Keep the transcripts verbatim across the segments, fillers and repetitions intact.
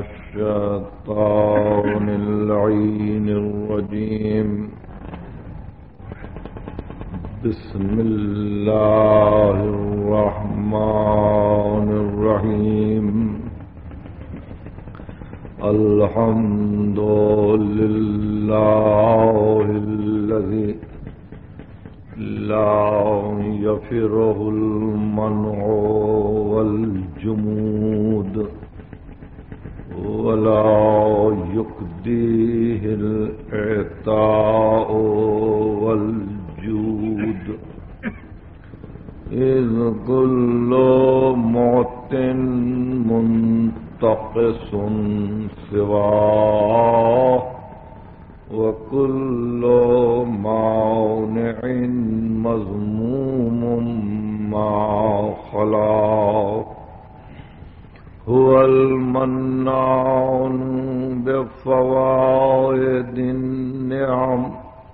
الشيطان اللعين الرجيم. بسم الله الرحمن الرحيم. الحمد لله الذي لا يفره المنع والجمود ولا يقديه الإعطاء والجود، إذ كل معط منتقص سواه وكل مانع مذموم ما خلاه. هو المنان بفوائد النعم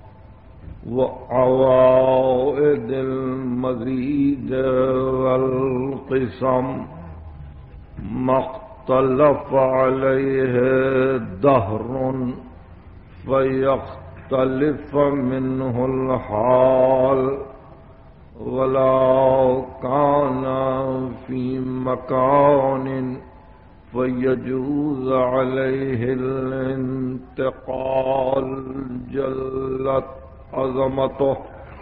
وعوائد المزيد والقسم، ما اختلف عليه دهر فيختلف منه الحال، ولا كان في مكان فيجوز عليه الانتقال جلت عظمته.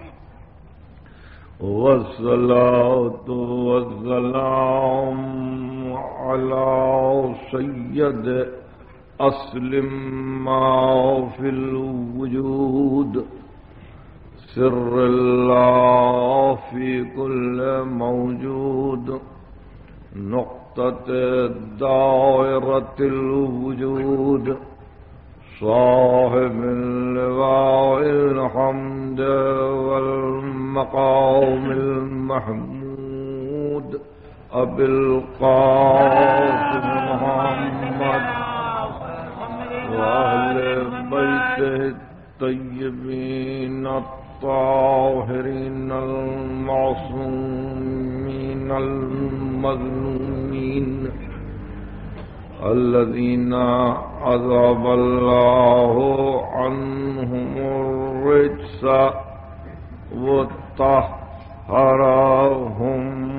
والصلاة والسلام على سيد أصل ما في الوجود، سر الله في كل موجود، نقطة دائرة الوجود، صاحب اللواء الحمد والمقام المحمود، أبي القاسم محمد وأهل بيته الطيبين الطاهرين المعصومين المظلومين، الذين عذب الله عنهم الرجس وطهرهم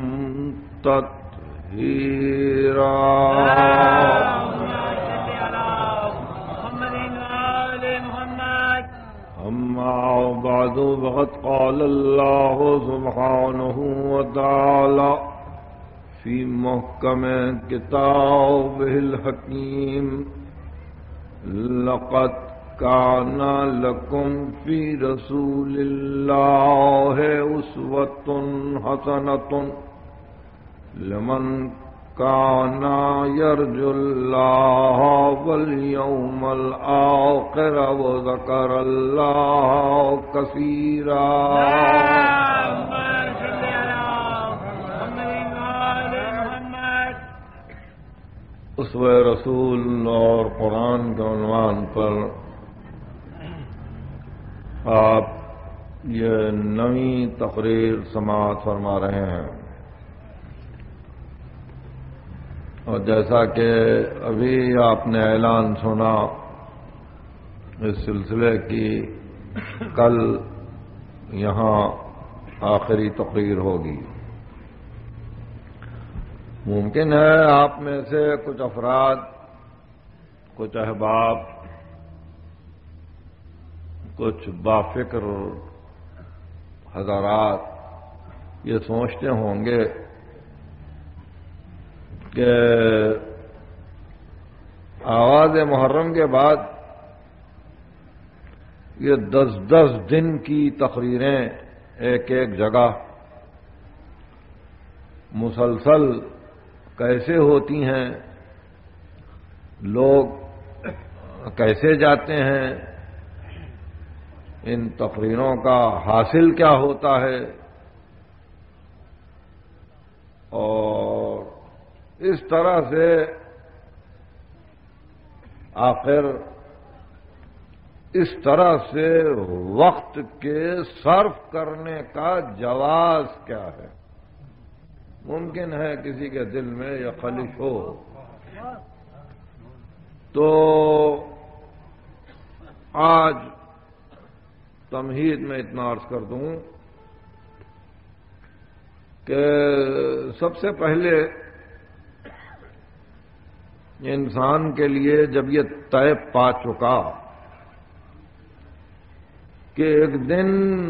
تطهيرا. أما بعد، فقد قال الله سبحانه وتعالى في محكم كتابه الحكيم: لقد كان لكم في رسول الله أسوة حسنة لمن كان يرجو الله واليوم الآخر وذكر الله كثيرا. اسوہ رسول اور قرآن کے عنوان پر آپ یہ نویں تقریر سماعت فرما رہے ہیں، اور جیسا کہ ابھی آپ نے اعلان سنا، اس سلسلے کی کل یہاں آخری تقریر ہوگی۔ ممکن ہے آپ میں سے کچھ افراد، کچھ احباب، کچھ بافکر حضرات یہ سوچتے ہوں گے کہ آغاز محرم کے بعد یہ دس دس دن کی تقریریں ایک ایک جگہ مسلسل کیسے ہوتی ہیں، لوگ کیسے جاتے ہیں، ان تقریروں کا حاصل کیا ہوتا ہے، اور اس طرح سے آخر اس طرح سے وقت کے صرف کرنے کا جواز کیا ہے؟ ممکن ہے کسی کے دل میں یہ خلش ہو تو آج تمہید میں اتنا عرض کر دوں کہ سب سے پہلے انسان کے لیے جب یہ طے پا چکا کہ ایک دن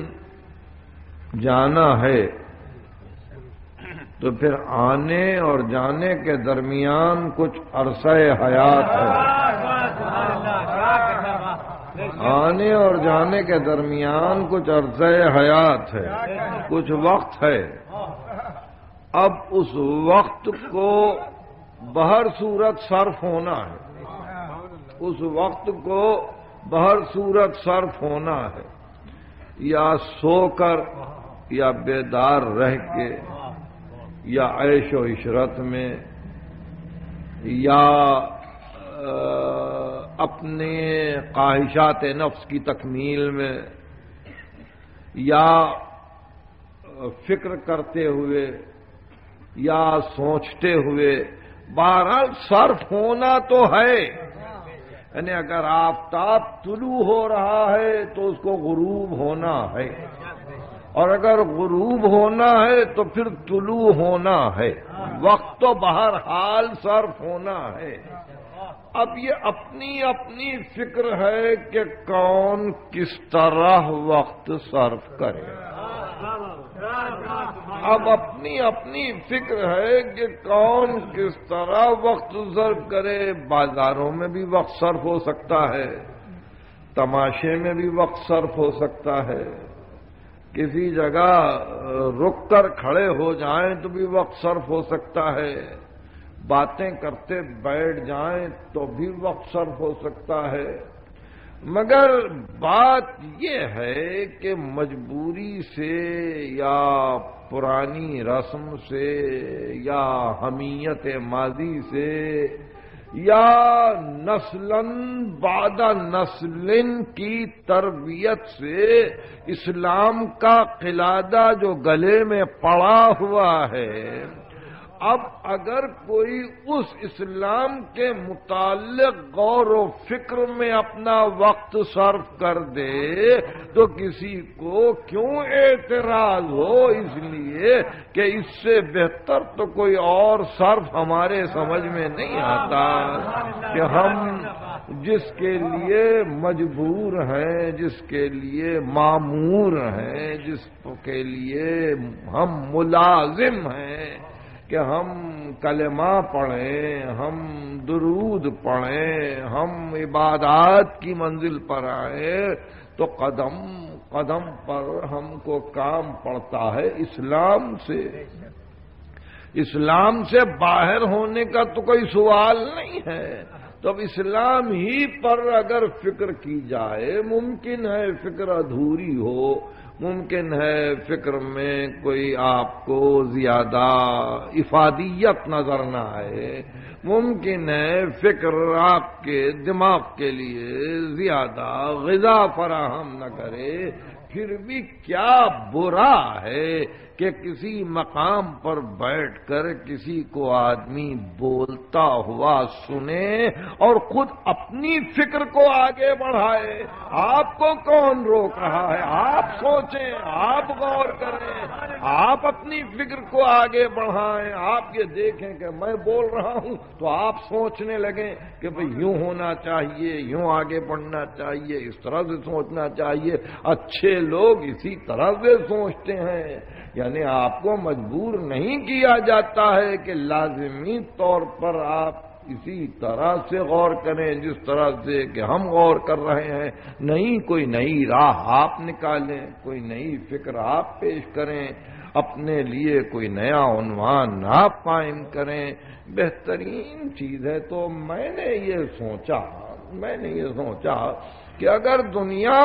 جانا ہے، تو پھر آنے اور جانے کے درمیان کچھ عرصہ حیات ہے۔ آنے اور جانے کے درمیان کچھ عرصہ حیات ہے، کچھ وقت ہے۔ اب اس وقت کو بہر صورت صرف ہونا ہے، اس وقت کو بہر صورت صرف ہونا ہے، یا سو کر یا بیدار رہ کے یا عیش و عشرت میں یا اپنے خواہشات نفس کی تکمیل میں یا فکر کرتے ہوئے یا سوچتے ہوئے، بہرحال صرف ہونا تو ہے۔ یعنی اگر آفتاب طلوع ہو رہا ہے تو اس کو غروب ہونا ہے، اور اگر غروب ہونا ہے تو پھر طلوع ہونا ہے، وقت تو بہرحال صرف ہونا ہے۔ اب یہ اپنی اپنی فکر ہے کہ کون کس طرح وقت صرف کرے، اب اپنی اپنی فکر ہے کہ کون کس طرح وقت صرف کرے۔ بازاروں میں بھی وقت صرف ہو سکتا ہے، تماشے میں بھی وقت صرف ہو سکتا ہے، کسی جگہ رک کر کھڑے ہو جائیں تو بھی وقت صرف ہو سکتا ہے، باتیں کرتے بیٹھ جائیں تو بھی وقت صرف ہو سکتا ہے۔ مگر بات یہ ہے کہ مجبوری سے یا پرانی رسم سے یا حمیت ماضی سے یا نسلاً بعد نسلن کی تربیت سے اسلام کا قلادہ جو گلے میں پڑا ہوا ہے، اب اگر کوئی اس اسلام کے متعلق غور و فکر میں اپنا وقت صرف کر دے تو کسی کو کیوں اعتراض ہو، اس لیے کہ اس سے بہتر تو کوئی اور صرف ہمارے سمجھ میں نہیں آتا کہ ہم جس کے لیے مجبور ہیں، جس کے لیے مامور ہیں، جس کے لیے ہم ملازم ہیں کہ ہم کلمہ پڑھیں، ہم درود پڑھیں، ہم عبادات کی منزل پر آئیں، تو قدم قدم پر ہم کو کام پڑتا ہے اسلام سے۔ اسلام سے باہر ہونے کا تو کوئی سوال نہیں ہے۔ تو اب اسلام ہی پر اگر فکر کی جائے، ممکن ہے فکر ادھوری ہو، ممکن ہے فکر میں کوئی آپ کو زیادہ افادیت نظر نہ آئے، ممکن ہے فکر آپ کے دماغ کے لیے زیادہ غذا فراہم نہ کرے، پھر بھی کیا برا ہے کہ کسی مقام پر بیٹھ کر کسی کو آدمی بولتا ہوا سنے اور خود اپنی فکر کو آگے بڑھائے۔ آپ کو کون روک رہا ہے؟ آپ سوچیں، آپ غور کریں، آپ اپنی فکر کو آگے بڑھائیں۔ آپ یہ دیکھیں کہ میں بول رہا ہوں تو آپ سوچنے لگیں کہ بھئی یوں ہونا چاہیے، یوں آگے بڑھنا چاہیے، اس طرح سے سوچنا چاہیے۔ اچھے لوگ اسی طرح سے سوچتے ہیں۔ یعنی آپ کو مجبور نہیں کیا جاتا ہے کہ لازمی طور پر آپ اسی طرح سے غور کریں جس طرح سے کہ ہم غور کر رہے ہیں۔ نہیں، کوئی نئی راہ آپ نکالیں، کوئی نئی فکر آپ پیش کریں، اپنے لیے کوئی نیا عنوان آپ قائم کریں۔ بہترین چیز ہے۔ تو میں نے یہ سوچا میں نے یہ سوچا کہ اگر دنیا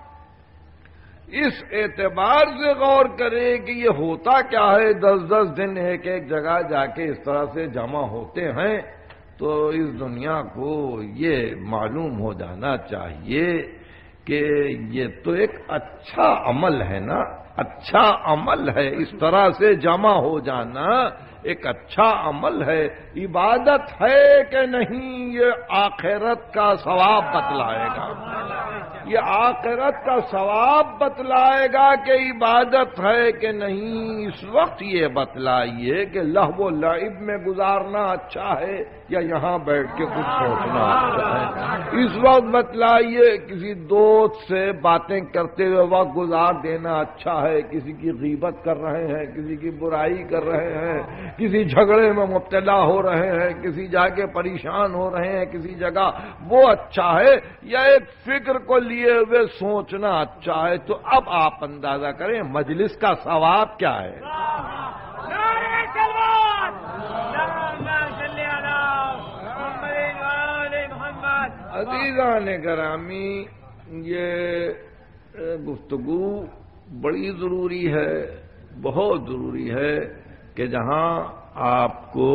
اس اعتبار سے غور کرے کہ یہ ہوتا کیا ہے، دس دس دن ایک ایک جگہ جا کے اس طرح سے جمع ہوتے ہیں، تو اس دنیا کو یہ معلوم ہو جانا چاہیے کہ یہ تو ایک اچھا عمل ہے نا، اچھا عمل ہے، اس طرح سے جمع ہو جانا ایک اچھا عمل ہے، عبادت ہے کہ نہیں یہ آخرت کا ثواب بتلائے گا، یہ آخرت کا ثواب بتلائے گا کہ عبادت ہے کہ نہیں۔ اس وقت یہ بتلائیے کہ لہو و لعب میں گزارنا اچھا ہے یا یہاں بیٹھ کے کچھ سوچنا اچھا ہے۔ اس وقت بتلائیے کسی دوست سے باتیں کرتے ہوئے وقت گزار دینا اچھا ہے، کسی کی غیبت کر رہے ہیں، کسی کی برائی کر رہے ہیں، کسی جھگڑے میں مبتلا ہو رہے ہیں، کسی جا کے پریشان ہو رہے ہیں کسی جگہ، وہ اچھا ہے یا ایک فکر کو لیے ہوئے سوچنا اچھا ہے؟ تو اب آپ اندازہ کریں مجلس کا ثواب کیا ہے۔ عزیزان گرامی، یہ گفتگو بڑی ضروری ہے، بہت ضروری ہے کہ جہاں آپ کو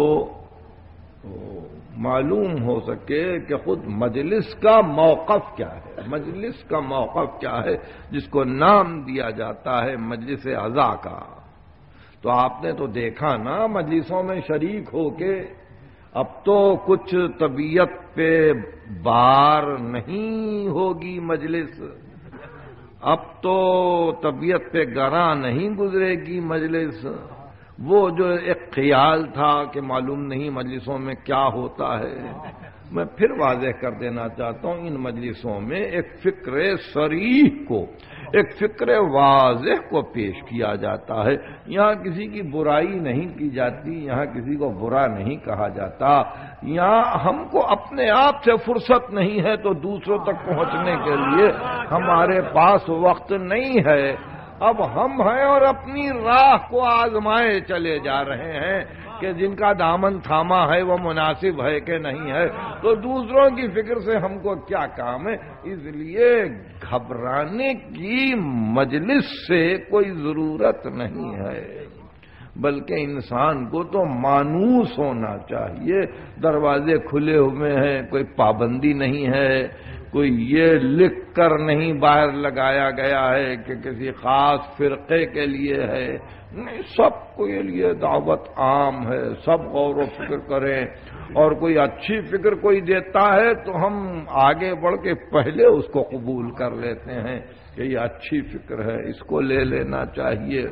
معلوم ہو سکے کہ خود مجلس کا موقف کیا ہے، مجلس کا موقف کیا ہے، جس کو نام دیا جاتا ہے مجلس عزا کا۔ تو آپ نے تو دیکھا نا مجلسوں میں شریک ہو کے، اب تو کچھ طبیعت پہ بار نہیں ہوگی مجلس، اب تو طبیعت پہ گراں نہیں گزرے گی مجلس۔ وہ جو ایک خیال تھا کہ معلوم نہیں مجلسوں میں کیا ہوتا ہے، میں پھر واضح کر دینا چاہتا ہوں، ان مجلسوں میں ایک فکر صریح کو، ایک فکر واضح کو پیش کیا جاتا ہے۔ یہاں کسی کی برائی نہیں کی جاتی، یہاں کسی کو برا نہیں کہا جاتا، یہاں ہم کو اپنے آپ سے فرصت نہیں ہے تو دوسروں تک پہنچنے کے لیے ہمارے پاس وقت نہیں ہے۔ اب ہم ہیں اور اپنی راہ کو آزمائے چلے جا رہے ہیں کہ جن کا دامن تھاما ہے وہ مناسب ہے کہ نہیں ہے، تو دوسروں کی فکر سے ہم کو کیا کام ہے۔ اس لیے گھبرانے کی مجلس سے کوئی ضرورت نہیں ہے، بلکہ انسان کو تو مانوس ہونا چاہیے۔ دروازے کھلے ہوئے ہیں، کوئی پابندی نہیں ہے، کوئی یہ لکھ کر نہیں باہر لگایا گیا ہے کہ کسی خاص فرقے کے لیے ہے، نہیں، سب کے لیے دعوت عام ہے، سب غور و فکر کریں، اور کوئی اچھی فکر کوئی دیتا ہے تو ہم آگے بڑھ کے پہلے اس کو قبول کر لیتے ہیں کہ یہ اچھی فکر ہے، اس کو لے لینا چاہیے۔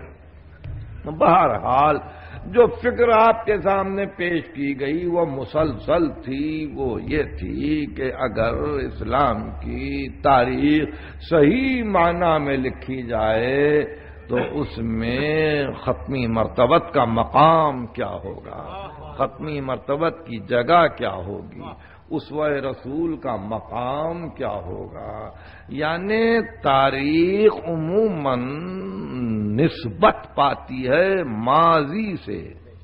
بہرحال جو فکر آپ کے سامنے پیش کی گئی وہ مسلسل تھی، وہ یہ تھی کہ اگر اسلام کی تاریخ صحیح معنی میں لکھی جائے تو اس میں ختمی مرتبت کا مقام کیا ہوگا، ختمی مرتبت کی جگہ کیا ہوگی، اسوہ رسول کا مقام کیا ہوگا۔ یعنی تاریخ عموماً نسبت پاتی ہے ماضی سے،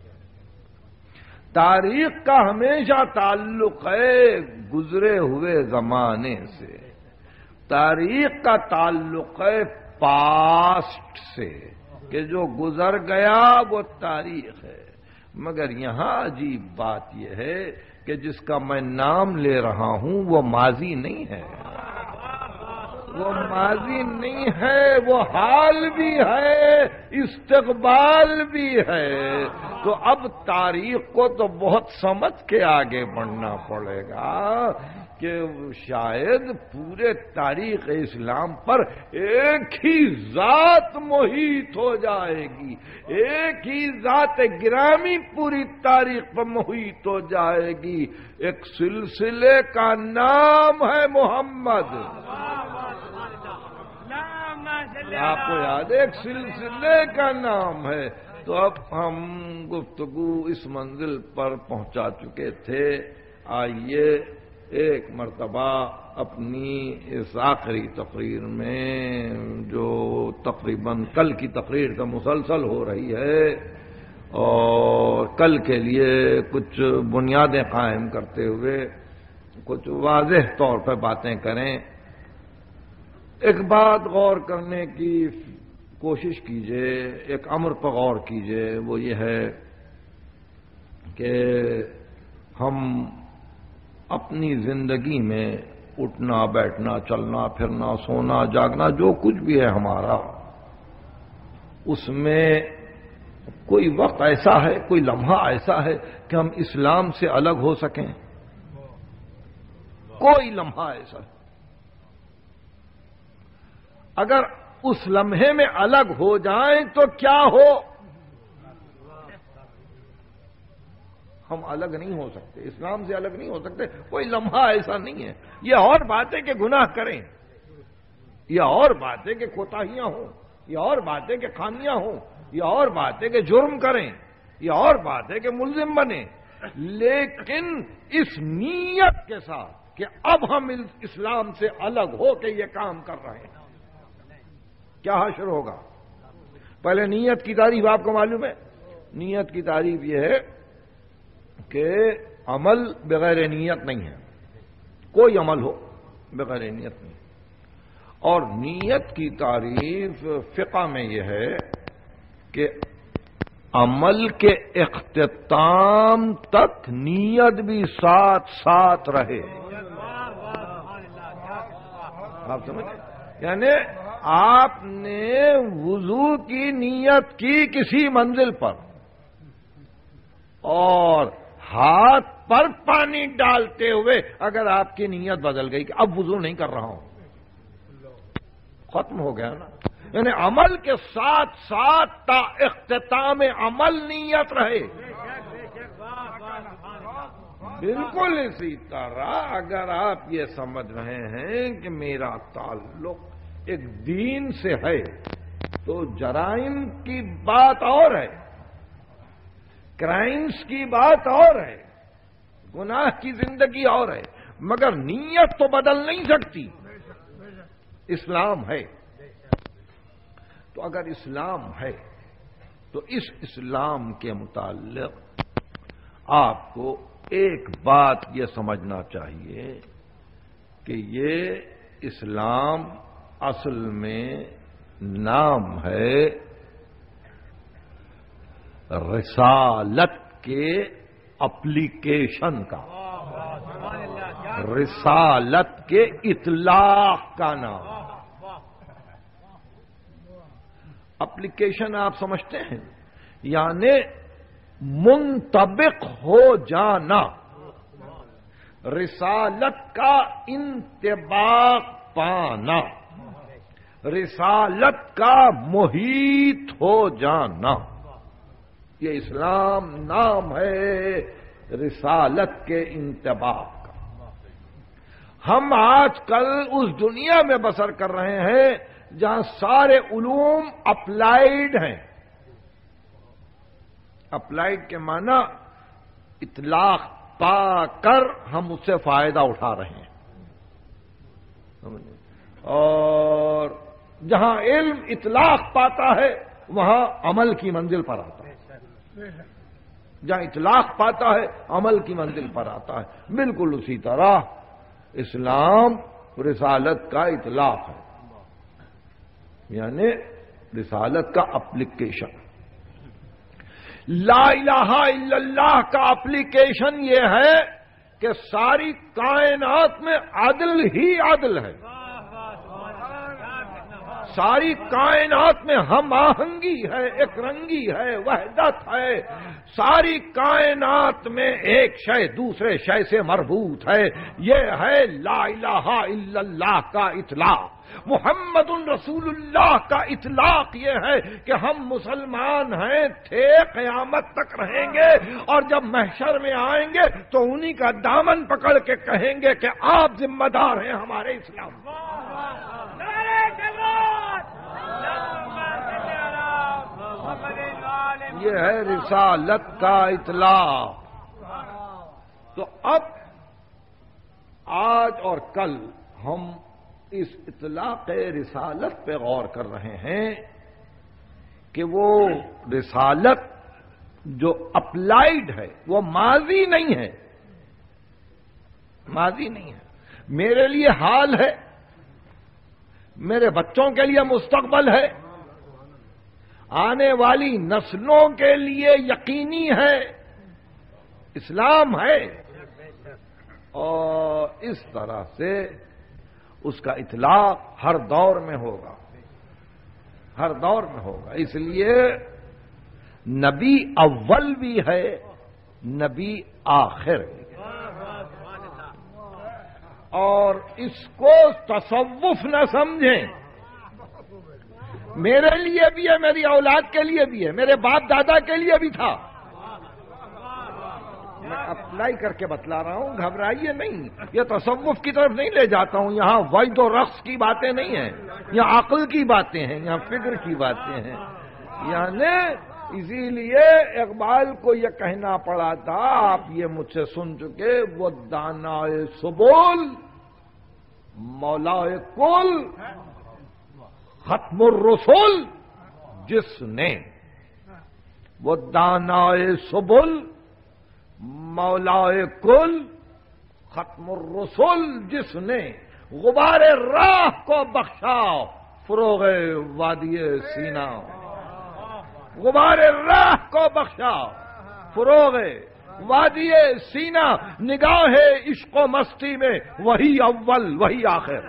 تاریخ کا ہمیشہ تعلق ہے گزرے ہوئے زمانے سے، تاریخ کا تعلق ہے پاسٹ سے، کہ جو گزر گیا وہ تاریخ ہے۔ مگر یہاں عجیب بات یہ ہے کہ جس کا میں نام لے رہا ہوں وہ ماضی نہیں ہے، وہ ماضی نہیں ہے، وہ حال بھی ہے، استقبال بھی ہے۔ تو اب تاریخ کو تو بہت سمجھ کے آگے بڑھنا پڑے گا کہ شاید پورے تاریخ اسلام پر ایک ہی ذات محیط ہو جائے گی، ایک ہی ذات گرامی پوری تاریخ پر محیط ہو جائے گی۔ ایک سلسلے کا نام ہے محمد، آپ کو یاد ہے، ایک سلسلے کا نام ہے۔ تو اب ہم گفتگو اس منزل پر پہنچا چکے تھے، آئیے ایک مرتبہ اپنی اس آخری تقریر میں، جو تقریباً کل کی تقریر کا مسلسل ہو رہی ہے اور کل کے لیے کچھ بنیادیں قائم کرتے ہوئے کچھ واضح طور پر باتیں کریں۔ ایک بات غور کرنے کی کوشش کیجئے، ایک امر پر غور کیجئے، وہ یہ ہے کہ ہم اپنی زندگی میں اٹھنا بیٹھنا چلنا پھرنا سونا جاگنا جو کچھ بھی ہے ہمارا، اس میں کوئی وقت ایسا ہے، کوئی لمحہ ایسا ہے کہ ہم اسلام سے الگ ہو سکیں؟ کوئی لمحہ ایسا ہے؟ اگر اس لمحے میں الگ ہو جائیں تو کیا ہو؟ ہم الگ نہیں ہو سکتے، اسلام سے الگ نہیں ہو سکتے، کوئی لمحہ ایسا نہیں ہے۔ یہ اور بات ہے کہ گناہ کریں، یہ اور بات ہے کہ کوتاہیاں ہوں، یہ اور بات ہے کہ خامیاں ہوں، یہ اور بات ہے کہ جرم کریں، یہ اور بات ہے کہ ملزم بنیں، لیکن اس نیت کے ساتھ کہ اب ہم اسلام سے الگ ہو کے یہ کام کر رہے ہیں، کیا حشر ہوگا؟ پہلے نیت کی تعریف آپ کو معلوم ہے؟ نیت کی تعریف یہ ہے کہ عمل بغیر نیت نہیں ہے، کوئی عمل ہو بغیر نیت نہیں۔ اور نیت کی تعریف فقہ میں یہ ہے کہ عمل کے اختتام تک نیت بھی ساتھ ساتھ رہے۔ آپ سمجھیں؟ یعنی آپ نے وضو کی نیت کی کسی منزل پر اور ہاتھ پر پانی ڈالتے ہوئے اگر آپ کی نیت بدل گئی کہ اب وضو نہیں کر رہا ہوں، ختم ہو گیا نا۔ یعنی عمل کے ساتھ ساتھ تا اختتام عمل نیت رہے۔ بالکل اسی طرح اگر آپ یہ سمجھ رہے ہیں کہ میرا تعلق ایک دین سے ہے تو جرائم کی بات اور ہے، کرائمز کی بات اور ہے، گناہ کی زندگی اور ہے، مگر نیت تو بدل نہیں سکتی۔ اسلام ہے تو اگر اسلام ہے تو اس اسلام کے متعلق آپ کو ایک بات یہ سمجھنا چاہیے کہ یہ اسلام اصل میں نام ہے رسالت کے اپلیکیشن کا، رسالت کے اطلاق کا نام۔ اپلیکیشن آپ سمجھتے ہیں، یعنی منطبق ہو جانا، رسالت کا انطباق پانا، رسالت کا محیط ہو جانا، یہ اسلام نام ہے رسالت کے انطباق کا۔ ہم آج کل اس دنیا میں بسر کر رہے ہیں جہاں سارے علوم اپلائیڈ ہیں۔ اپلائیڈ کے معنی اطلاق پا کر ہم اس سے فائدہ اٹھا رہے ہیں، اور جہاں علم اطلاق پاتا ہے وہاں عمل کی منزل پر آتا ہے، جہاں اطلاق پاتا ہے عمل کی منزل پر آتا ہے۔ بالکل اسی طرح اسلام رسالت کا اطلاق ہے، یعنی رسالت کا اپلیکیشن۔ لا الہ الا اللہ کا اپلیکیشن یہ ہے کہ ساری کائنات میں عدل ہی عدل ہے، ساری کائنات میں ہم آہنگی ہے، ایک رنگی ہے، وحدت ہے، ساری کائنات میں ایک شے دوسرے شے سے مربوط ہے۔ یہ ہے لا الہ الا اللہ کا اطلاق۔ محمد رسول اللہ کا اطلاق یہ ہے کہ ہم مسلمان ہیں، تھے، قیامت تک رہیں گے، اور جب محشر میں آئیں گے تو انہی کا دامن پکڑ کے کہیں گے کہ آپ ذمہ دار ہیں ہمارے اسلام۔ یہ ہے رسالت کا اطلاق۔ تو اب آج اور کل ہم اس اطلاق رسالت پہ غور کر رہے ہیں کہ وہ رسالت جو اپلائیڈ ہے وہ ماضی نہیں ہے، ماضی نہیں ہے، میرے لیے حال ہے، میرے بچوں کے لیے مستقبل ہے، آنے والی نسلوں کے لیے یقینی ہے، اسلام ہے۔ اور اس طرح سے اس کا اطلاق ہر دور میں ہوگا، ہر دور میں ہوگا. اس لیے نبی اول بھی ہے، نبی آخر بھی ہے. اور اس کو تصوف نہ سمجھیں. میرے لیے بھی ہے، میری اولاد کے لیے بھی ہے، میرے باپ دادا کے لیے بھی تھا. میں اپلائی کر کے بتلا رہا ہوں، گھبرائیے نہیں. یہ تصوف کی طرف نہیں لے جاتا ہوں. یہاں وجد و رقص کی باتیں نہیں ہیں، یہاں عقل کی باتیں ہیں، یہاں فکر کی باتیں ہیں. یعنی اسی لیے اقبال کو یہ کہنا پڑا تھا، آپ یہ مجھ سے سن چکے، وہ دانائے سبول مولائے کل ختم الرسول جس نے، وہ دانائے سبل مولائے کل ختم الرسول جس نے غبار راہ کو بخشا فروغ وادی سینا. غبار راہ کو بخشا فروغ وادی سینا. نگاہ عشق و مستی میں وہی اول وہی آخر.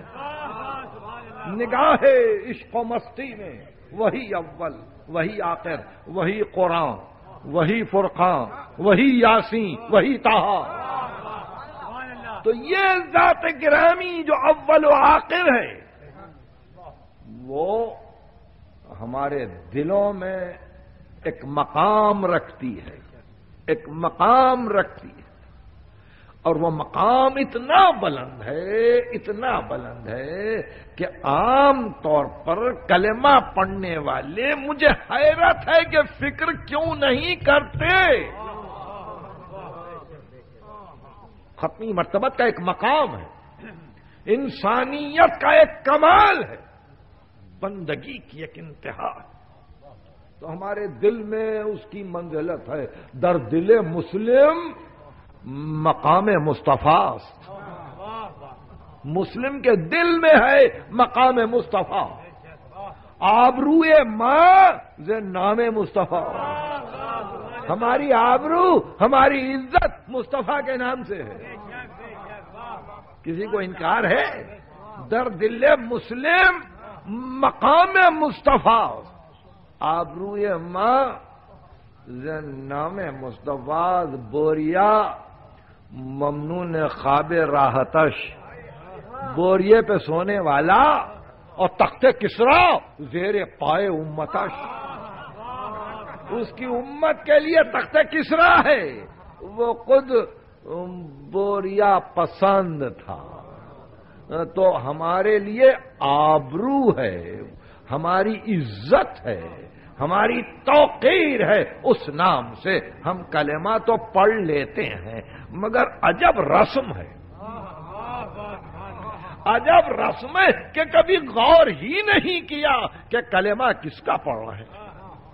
نگاہ عشق و مستی میں وہی اول وہی آخر. وہی قرآن، وہی فرقان، وہی یاسین، وہی طٰہٰ. تو یہ ذات گرامی جو اول و آخر ہے، وہ ہمارے دلوں میں ایک مقام رکھتی ہے، ایک مقام رکھتی ہے. اور وہ مقام اتنا بلند ہے، اتنا بلند ہے کہ عام طور پر کلمہ پڑھنے والے، مجھے حیرت ہے کہ فکر کیوں نہیں کرتے. ختمی مرتبت کا ایک مقام ہے، انسانیت کا ایک کمال ہے، بندگی کی ایک انتہا ہے. تو ہمارے دل میں اس کی منزلت ہے. در دل مسلم مقام مصطفیٰ. مسلم کے دل میں ہے مقام مصطفیٰ. آبروئے ماں ز نام مصطفیٰ. ہماری آبرو، ہماری عزت مصطفیٰ کے نام سے ہے. کسی کو انکار ہے؟ در دل مسلم مقام مصطفیٰ. آبروئے ماں ز نام مصطفیٰ. بوریا ممنون خواب راحتش. بوریے پہ سونے والا اور تخت کسرا زیر پائے امتش. اس کی امت کے لیے تخت کسرا ہے، وہ خود بوریا پسند تھا. تو ہمارے لیے آبرو ہے، ہماری عزت ہے، ہماری توقیر ہے. اس نام سے ہم کلمہ تو پڑھ لیتے ہیں، مگر عجب رسم ہے، عجب رسم ہے کہ کبھی غور ہی نہیں کیا کہ کلمہ کس کا پڑھ رہے ہیں.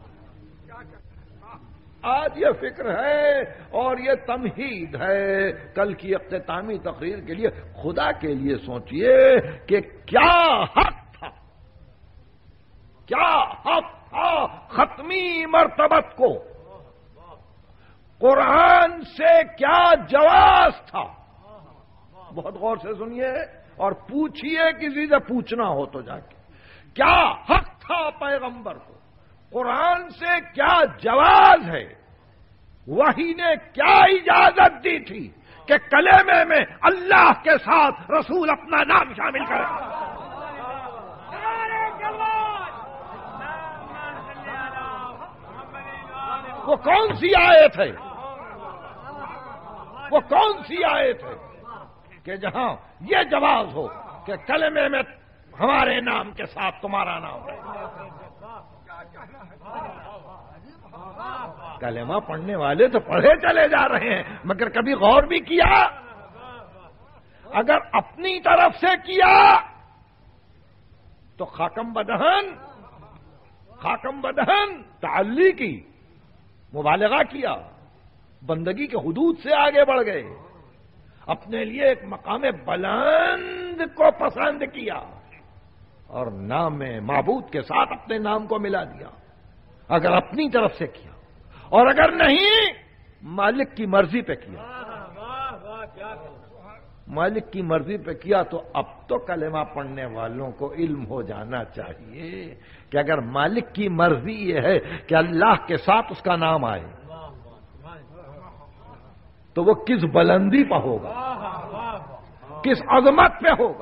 آج یہ فکر ہے اور یہ تمہید ہے کل کی اختتامی تقریر کے لیے. خدا کے لیے سوچئے کہ کیا حق تھا، کیا حق تھا ختمی مرتبت کو. قرآن سے کیا جواز تھا. بہت غور سے سنیے اور پوچھئے، کسی سے پوچھنا ہو تو جا کے، کیا حق تھا پیغمبر کو. قرآن سے کیا جواز ہے. وحی نے کیا اجازت دی تھی کہ کلمے میں اللہ کے ساتھ رسول اپنا نام شامل کرے. وہ کون سی آیت ہے، وہ کون سی آیت ہے کہ جہاں یہ جواز ہو کہ کلمے میں ہمارے نام کے ساتھ تمہارا نام ہے. کلمہ پڑھنے والے تو پڑھے چلے جا رہے ہیں، مگر کبھی غور بھی کیا؟ اگر اپنی طرف سے کیا تو خاکم بدہن، خاکم بدہن تعلی کی، مبالغہ کیا، بندگی کے حدود سے آگے بڑھ گئے، اپنے لیے ایک مقام بلند کو پسند کیا اور نام معبود کے ساتھ اپنے نام کو ملا دیا. اگر اپنی طرف سے کیا، اور اگر نہیں مالک کی مرضی پہ کیا. مالک کی مرضی پہ کیا تو اب تو کلمہ پڑھنے والوں کو علم ہو جانا چاہیے کہ اگر مالک کی مرضی یہ ہے کہ اللہ کے ساتھ اس کا نام آئے تو وہ کس بلندی پہ ہوگا، کس عظمت پہ ہوگا،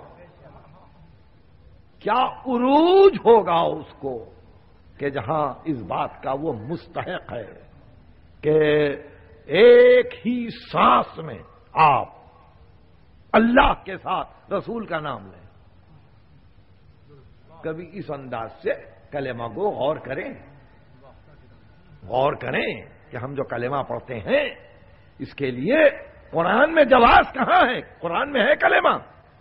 کیا عروج ہوگا اس کو کہ جہاں اس بات کا وہ مستحق ہے کہ ایک ہی سانس میں آپ اللہ کے ساتھ رسول کا نام لیں۔ کبھی اس انداز سے کلمہ کو غور کریں غور کریں کہ ہم جو کلمہ پڑھتے ہیں اس کے لیے قرآن میں جواز کہاں ہے؟ قرآن میں ہے کلمہ؟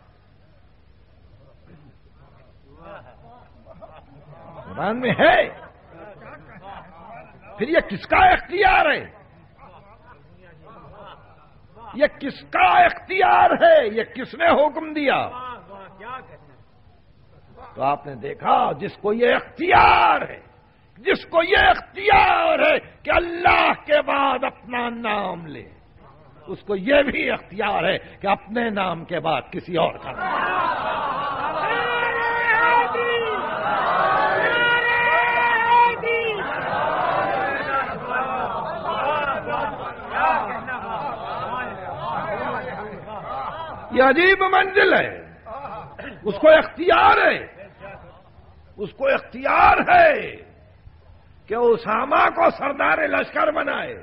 قرآن میں ہے؟ پھر یہ کس کا اختیار ہے؟ یہ کس کا اختیار ہے؟ یہ کس نے حکم دیا؟ تو آپ نے دیکھا جس کو یہ اختیار ہے، جس کو یہ اختیار ہے کہ اللہ کے بعد اپنا نام لے، اس کو یہ بھی اختیار ہے کہ اپنے نام کے بعد کسی اور کا نام۔ یہ عجیب منزل ہے، اس کو اختیار ہے، اس کو اختیار ہے کہ اسامہ کو سردار لشکر بنائے۔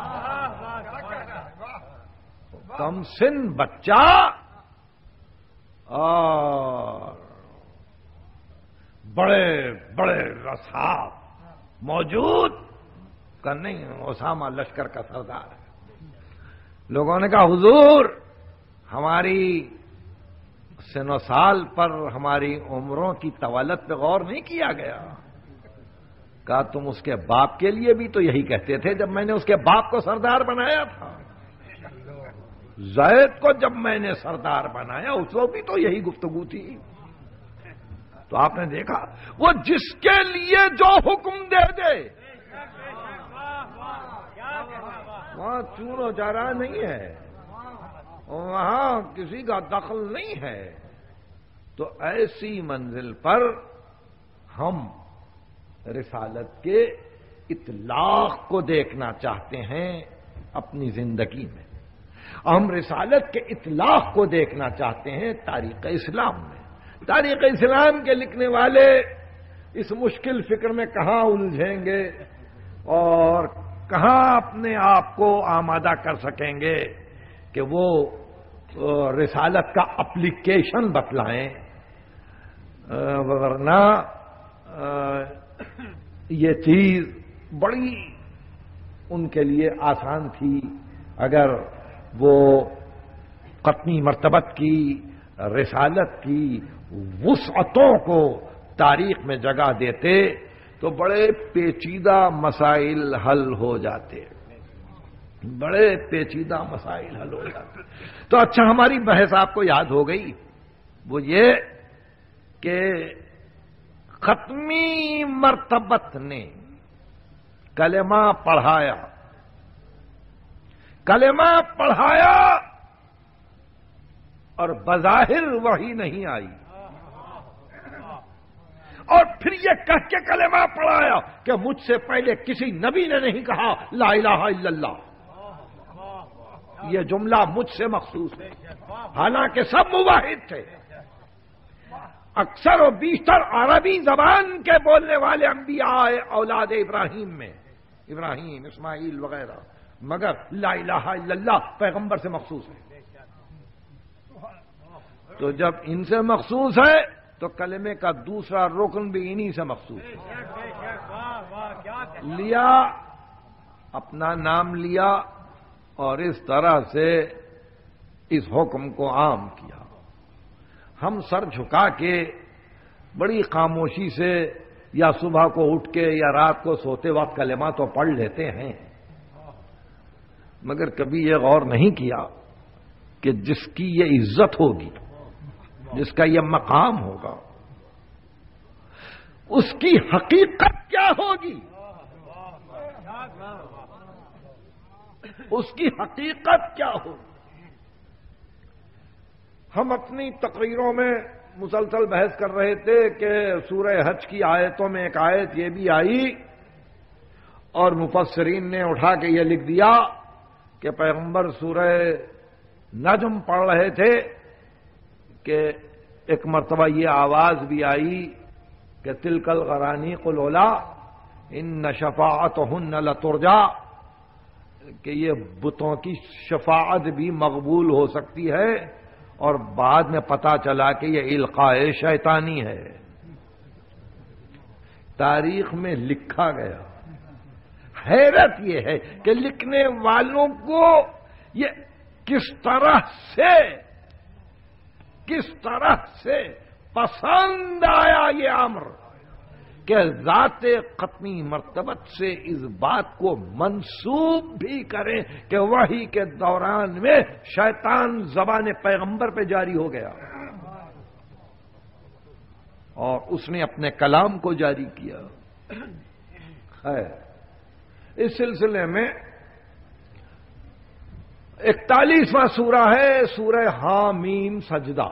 کم سن بچہ اور بڑے بڑے رساب موجود کا نہیں، اسامہ لشکر کا سردار ہے۔ لوگوں نے کہا حضور ہماری سن و سال پر ہماری عمروں کی طوالت پہ غور نہیں کیا گیا۔ کہا تم اس کے باپ کے لیے بھی تو یہی کہتے تھے جب میں نے اس کے باپ کو سردار بنایا تھا۔ زید کو جب میں نے سردار بنایا اس وقت بھی تو یہی گفتگو تھی۔ تو آپ نے دیکھا وہ جس کے لیے جو حکم دے دے وہاں چون و چارہ نہیں ہے، وہاں کسی کا دخل نہیں ہے۔ تو ایسی منزل پر ہم رسالت کے اطلاق کو دیکھنا چاہتے ہیں اپنی زندگی میں، ہم رسالت کے اطلاق کو دیکھنا چاہتے ہیں تاریخ اسلام میں۔ تاریخ اسلام کے لکھنے والے اس مشکل فکر میں کہاں الجھیں گے اور کہاں اپنے آپ کو آمادہ کر سکیں گے کہ وہ رسالت کا اپلیکیشن بتلائیں، ورنہ یہ چیز بڑی ان کے لیے آسان تھی اگر وہ قطنی مرتبت کی رسالت کی وسعتوں کو تاریخ میں جگہ دیتے تو بڑے پیچیدہ مسائل حل ہو جاتے، بڑے پیچیدہ مسائل حل ہو جاتے۔ تو اچھا ہماری بحث آپ کو یاد ہو گئی، وہ یہ کہ ختمی مرتبت نے کلمہ پڑھایا، کلمہ پڑھایا اور بظاہر وحی نہیں آئی، اور پھر یہ کہہ کے کلمہ پڑھایا کہ مجھ سے پہلے کسی نبی نے نہیں کہا لا الہ الا اللہ، یہ جملہ مجھ سے مخصوص ہے، حالانکہ سب مواحد تھے۔ اکثر و بیشتر عربی زبان کے بولنے والے انبیاء اولاد ابراہیم میں، ابراہیم، اسماعیل وغیرہ، مگر لا الہ الا اللہ پیغمبر سے مخصوص ہے۔ تو جب ان سے مخصوص ہے تو کلمے کا دوسرا رکن بھی انہی سے مخصوص ہے۔ لیا، اپنا نام لیا اور اس طرح سے اس حکم کو عام کیا۔ ہم سر جھکا کے بڑی خاموشی سے یا صبح کو اٹھ کے یا رات کو سوتے وقت کلمہ تو پڑھ لیتے ہیں، مگر کبھی یہ غور نہیں کیا کہ جس کی یہ عزت ہوگی، جس کا یہ مقام ہوگا، اس کی حقیقت کیا ہوگی، اس کی حقیقت کیا ہوگی۔ ہم اپنی تقریروں میں مسلسل بحث کر رہے تھے کہ سورہ حج کی آیتوں میں ایک آیت یہ بھی آئی اور مفسرین نے اٹھا کے یہ لکھ دیا کہ پیغمبر سورہ نجم پڑھ رہے تھے کہ ایک مرتبہ یہ آواز بھی آئی کہ تلک الغرانیق العلا ان شفاعتہن لترجا، کہ یہ بتوں کی شفاعت بھی مقبول ہو سکتی ہے، اور بعد میں پتا چلا کہ یہ القاء شیطانی ہے۔ تاریخ میں لکھا گیا۔ حیرت یہ ہے کہ لکھنے والوں کو یہ کس طرح سے کس طرح سے پسند آیا یہ امر کہ ذات قطنی مرتبت سے اس بات کو منسوب بھی کریں کہ وحی کے دوران میں شیطان زبان پیغمبر پہ جاری ہو گیا اور اس نے اپنے کلام کو جاری کیا ہے۔ اس سلسلے میں اکتالیسواں سورہ ہے سورہ حامیم سجدہ،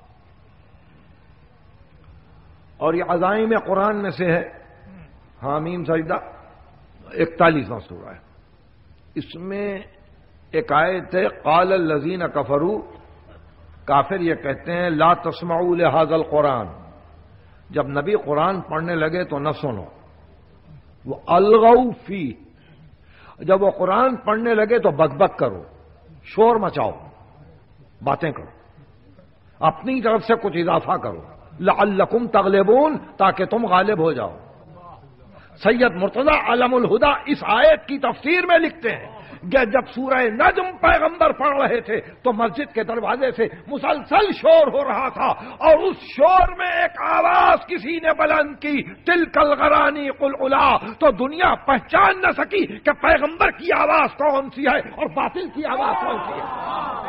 اور یہ عزائم قرآن میں سے ہے۔ حامیم سجدہ اکتالیسواں سورہ ہے۔ اس میں ایک آیت ہے قال الذین کفروا، کافر یہ کہتے ہیں لا تسمعوا لهذا القرآن، جب نبی قرآن پڑھنے لگے تو نہ سنو، وہ الغوا فیہ، جب وہ قرآن پڑھنے لگے تو بک بک کرو، شور مچاؤ، باتیں کرو، اپنی طرف سے کچھ اضافہ کرو، لعلکم تغلبون، تاکہ تم غالب ہو جاؤ۔ سید مرتضی علم الہدا اس آیت کی تفسیر میں لکھتے ہیں کہ جب سورہ نجم پیغمبر پڑھ رہے تھے تو مسجد کے دروازے سے مسلسل شور ہو رہا تھا، اور اس شور میں ایک آواز کسی نے بلند کی تلک الغرانیق العلا، تو دنیا پہچان نہ سکی کہ پیغمبر کی آواز کون سی ہے اور باطل کی آواز کون سی ہے۔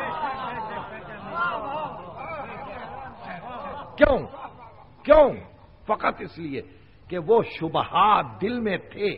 کیوں کیوں فقط اس لیے کہ وہ شبہات دل میں تھے،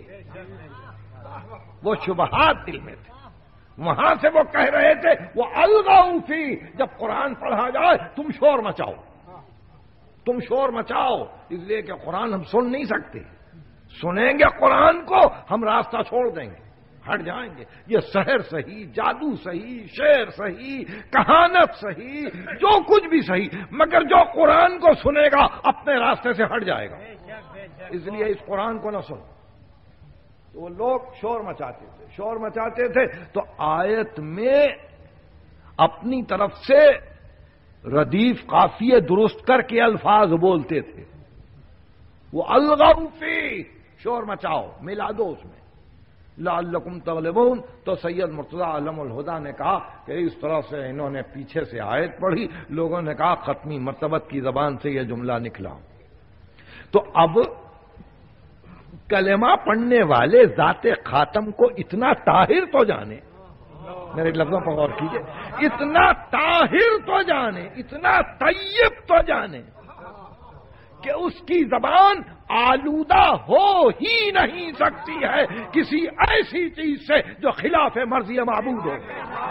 وہ شبہات دل میں تھے، وہاں سے وہ کہہ رہے تھے وہ الغوا فی، جب قرآن پڑھا جائے تم شور مچاؤ، تم شور مچاؤ، اس لیے کہ قرآن ہم سن نہیں سکتے، سنیں گے قرآن کو ہم راستہ چھوڑ دیں گے، ہٹ جائیں گے۔ یہ سحر صحیح، جادو صحیح، شعر صحیح، کہانت صحیح، جو کچھ بھی صحیح، مگر جو قرآن کو سنے گا اپنے راستے سے ہٹ جائے گا، اس لیے اس قرآن کو نہ سنو۔ تو وہ لوگ شور مچاتے تھے شور مچاتے تھے تو آیت میں اپنی طرف سے ردیف قافیے درست کر کے الفاظ بولتے تھے، وہ الغوا فی، شور مچاؤ، ملا دو اس میں، لعلکم تغلبون۔ تو سید مرتضی علم الہدا نے کہا کہ اس طرح سے انہوں نے پیچھے سے آیت پڑھی، لوگوں نے کہا ختمی مرتبت کی زبان سے یہ جملہ نکلا۔ تو اب کلمہ پڑھنے والے ذات خاتم کو اتنا طاہر تو جانے، میرے لفظوں پر غور کیجئے، اتنا طاہر تو جانے، اتنا طیب تو جانے کہ اس کی زبان آلودہ ہو ہی نہیں سکتی ہے کسی ایسی چیز سے جو خلاف مرضی معبود ہو۔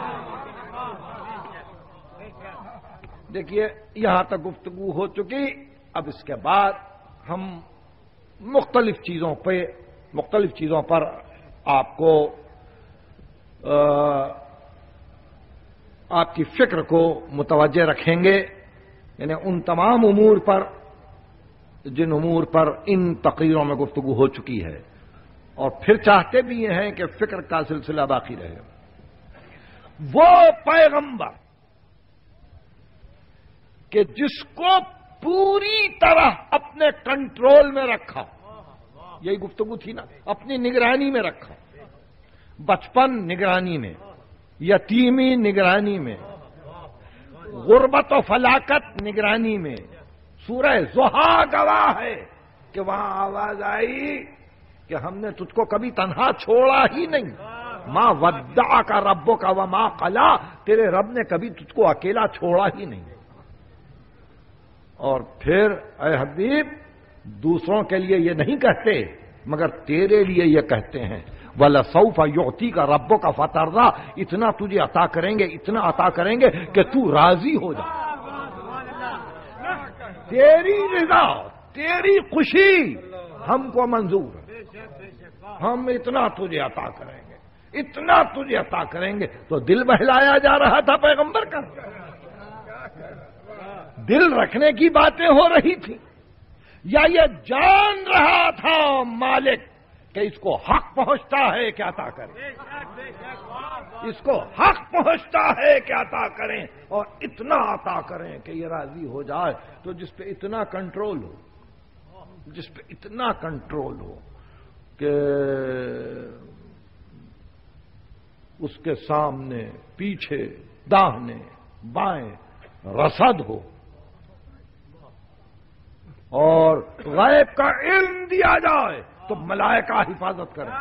دیکھیے یہاں تک گفتگو ہو چکی، اب اس کے بعد ہم مختلف چیزوں پہ مختلف چیزوں پر آپ کو آپ کی فکر کو متوجہ رکھیں گے، یعنی ان تمام امور پر جن امور پر ان تقریروں میں گفتگو ہو چکی ہے، اور پھر چاہتے بھی یہ ہیں کہ فکر کا سلسلہ باقی رہے۔ وہ پیغمبر کہ جس کو پوری طرح اپنے کنٹرول میں رکھا، یہی گفتگو تھی نا، اپنی نگرانی میں رکھا، بچپن نگرانی میں، یتیمی نگرانی میں، غربت و فلاکت نگرانی میں۔ سورہ ضحیٰ گواہ ہے کہ وہاں آواز آئی کہ ہم نے تجھ کو کبھی تنہا چھوڑا ہی نہیں، ماں ودع کا ربوں کا وما قلا، تیرے رب نے کبھی تجھ کو اکیلا چھوڑا ہی نہیں۔ اور پھر اے حبیب دوسروں کے لیے یہ نہیں کہتے مگر تیرے لیے یہ کہتے ہیں، وَلَسَوْفَ يُعْتِيكَ رَبُّكَ فَتَرْضَىٰ، اتنا تجھے عطا کریں گے، اتنا عطا کریں گے کہ تو راضی ہو جا۔ تیری رضا، تیری خوشی ہم کو منظور ہے، ہم اتنا تجھے عطا کریں گے، اتنا تجھے عطا کریں گے۔ تو دل بہلایا جا رہا تھا پیغمبر کا، دل رکھنے کی باتیں ہو رہی تھی، یا یہ جان رہا تھا مالک کہ اس کو حق پہنچتا ہے کہ عطا کریں، اس کو حق پہنچتا ہے کہ عطا کریں، اور اتنا عطا کریں کہ یہ راضی ہو جائے۔ تو جس پہ اتنا کنٹرول ہو، جس پہ اتنا کنٹرول ہو کہ اس کے سامنے پیچھے داہنے بائیں رصد ہو، اور غیب کا علم دیا جائے تو ملائکہ حفاظت کریں۔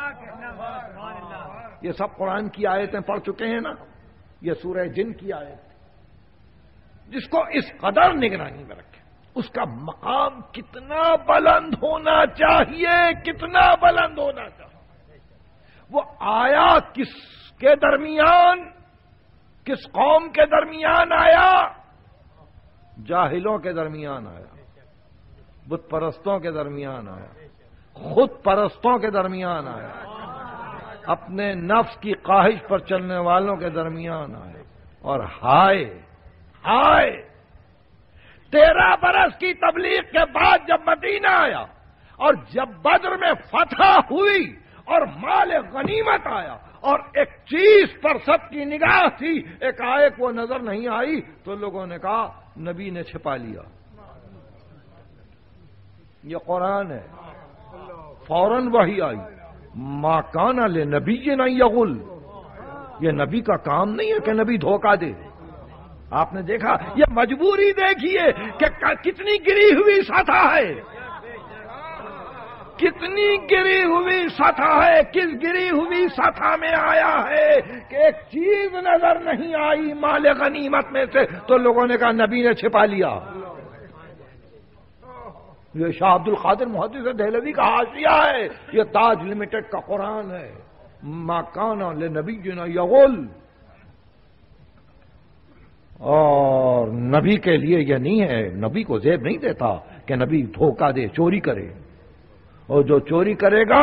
یہ سب قرآن کی آیتیں پڑھ چکے ہیں نا، یہ سورہ جن کی آیت، جس کو اس قدر نگرانی میں رکھے، اس کا مقام کتنا بلند ہونا چاہیے، کتنا بلند ہونا چاہیے۔ وہ آیا کس کے درمیان، کس قوم کے درمیان آیا؟ جاہلوں کے درمیان آیا، بت پرستوں کے درمیان آیا، خود پرستوں کے درمیان آیا، اپنے نفس کی خواہش پر چلنے والوں کے درمیان آیا۔ اور ہائے ہائے، تیرہ برس کی تبلیغ کے بعد جب مدینہ آیا اور جب بدر میں فتح ہوئی اور مال غنیمت آیا اور ایک چیز پر سب کی نگاہ تھی، ایک آیت وہ نظر نہیں آئی، تو لوگوں نے کہا نبی نے چھپا لیا۔ یہ قرآن ہے، فوراً وحی آئی، ما کان لنبی نہ یغل، یہ نبی کا کام نہیں ہے کہ نبی دھوکہ دے۔ آپ نے دیکھا، یہ مجبوری دیکھیے کہ کتنی گری ہوئی سطح ہے، کتنی گری ہوئی سطح ہے، کس گری ہوئی سطح میں آیا ہے کہ ایک چیز نظر نہیں آئی مال غنیمت میں سے، تو لوگوں نے کہا نبی نے چھپا لیا۔ یہ شاہ عبد القادر محدث دہلوی کا حاشیہ ہے، یہ تاج لمیٹڈ کا قرآن ہے، ما کان لنبینا یغل۔ اور نبی کے لیے یہ نہیں ہے، نبی کو زیب نہیں دیتا کہ نبی دھوکہ دے، چوری کرے، اور جو چوری کرے گا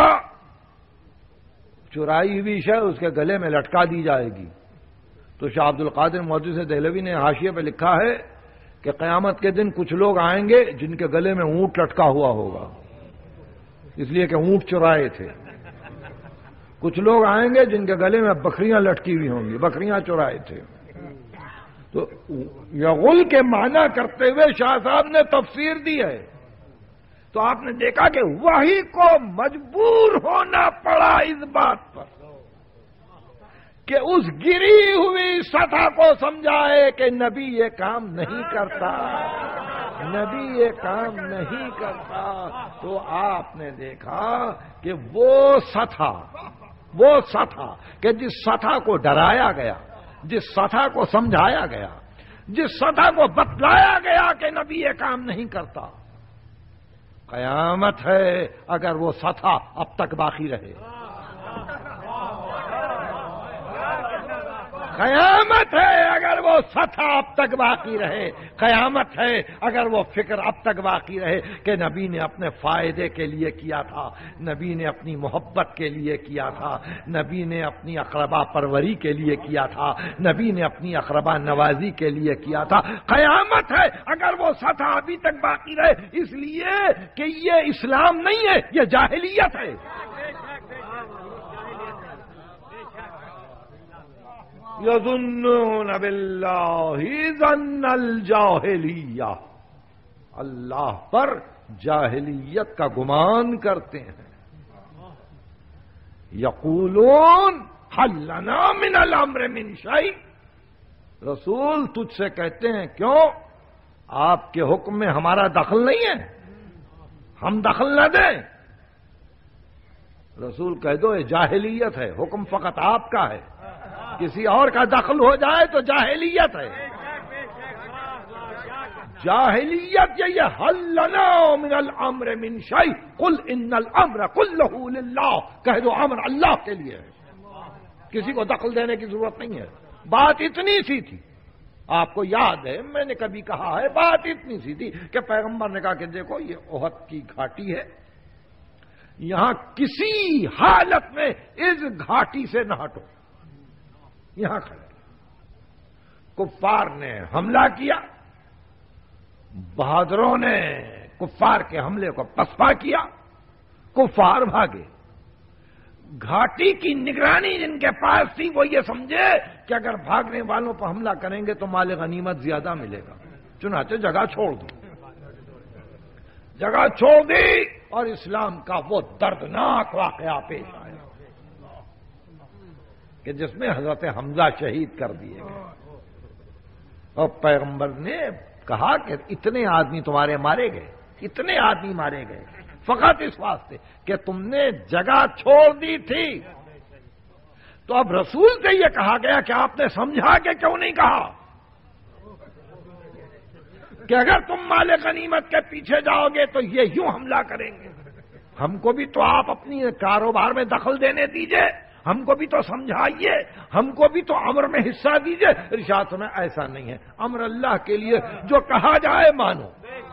چرائی ہوئی شے اس کے گلے میں لٹکا دی جائے گی۔ تو شاہ عبد القادر محدث دہلوی نے حاشیے پہ لکھا ہے کہ قیامت کے دن کچھ لوگ آئیں گے جن کے گلے میں اونٹ لٹکا ہوا ہوگا، اس لیے کہ اونٹ چرائے تھے۔ کچھ لوگ آئیں گے جن کے گلے میں بکریاں لٹکی ہوئی ہوں گی، بکریاں چرائے تھے۔ تو یغل کے معنی کرتے ہوئے شاہ صاحب نے تفسیر دی ہے۔ تو آپ نے دیکھا کہ وحی کو مجبور ہونا پڑا اس بات پر کہ اس گری ہوئی سطح کو سمجھائے کہ نبی یہ کام نہیں کرتا، نبی یہ کام نہیں کرتا۔ تو آپ نے دیکھا کہ وہ سطح، وہ سطح کہ جس سطح کو ڈرایا گیا، جس سطح کو سمجھایا گیا، جس سطح کو بتلایا گیا کہ نبی یہ کام نہیں کرتا، قیامت ہے اگر وہ سطح اب تک باقی رہے، قیامت ہے اگر وہ سطح اب تک باقی رہے، قیامت ہے اگر وہ فکر اب تک باقی رہے کہ نبی نے اپنے فائدے کے لیے کیا تھا، نبی نے اپنی محبت کے لیے کیا تھا، نبی نے اپنی اقربا پروری کے لیے کیا تھا، نبی نے اپنی اقربا نوازی کے لیے کیا تھا۔ قیامت ہے اگر وہ سطح ابھی تک باقی رہے، اس لیے کہ یہ اسلام نہیں ہے، یہ جاہلیت ہے۔ یظنون باللہ ظن الجاہلیہ، اللہ پر جاہلیت کا گمان کرتے ہیں۔ یقولون حل لنا من الامر من شیء، رسول تجھ سے کہتے ہیں کیوں آپ کے حکم میں ہمارا دخل نہیں ہے، ہم دخل نہ دیں۔ رسول کہہ دو یہ جاہلیت ہے، حکم فقط آپ کا ہے، کسی اور کا دخل ہو جائے تو جاہلیت ہے۔ جاہلیت یہ حل لنا من الامر من شیء قل ان الامر كله للہ، کہہ دو امر اللہ کے لیے ہے، کسی کو دخل دینے کی ضرورت نہیں ہے۔ بات اتنی سی تھی، آپ کو یاد ہے میں نے کبھی کہا ہے، بات اتنی سی تھی کہ پیغمبر نے کہا کہ دیکھو یہ احد کی گھاٹی ہے، یہاں کسی حالت میں اس گھاٹی سے نہ ہٹو، یہاں کھڑے۔ کفار نے حملہ کیا، بہادروں نے کفار کے حملے کو پسپا کیا، کفار بھاگے۔ گھاٹی کی نگرانی جن کے پاس تھی وہ یہ سمجھے کہ اگر بھاگنے والوں پر حملہ کریں گے تو مال غنیمت زیادہ ملے گا، چنانچہ جگہ چھوڑ دی، جگہ چھوڑ دی اور اسلام کا وہ دردناک واقعہ پیش آیا کہ جس میں حضرت حمزہ شہید کر دیے گئے، اور پیغمبر نے کہا کہ اتنے آدمی تمہارے مارے گئے، اتنے آدمی مارے گئے فقط اس واسطے کہ تم نے جگہ چھوڑ دی تھی۔ تو اب رسول سے یہ کہا گیا کہ آپ نے سمجھا کہ کیوں نہیں کہا کہ اگر تم مال غنیمت کے پیچھے جاؤ گے تو یہ یوں حملہ کریں گے، ہم کو بھی تو آپ اپنی کاروبار میں دخل دینے دیجئے، ہم کو بھی تو سمجھائیے، ہم کو بھی تو امر میں حصہ دیجئے۔ ارشاد میں ایسا نہیں ہے، امر اللہ کے لیے جو کہا جائے مانو،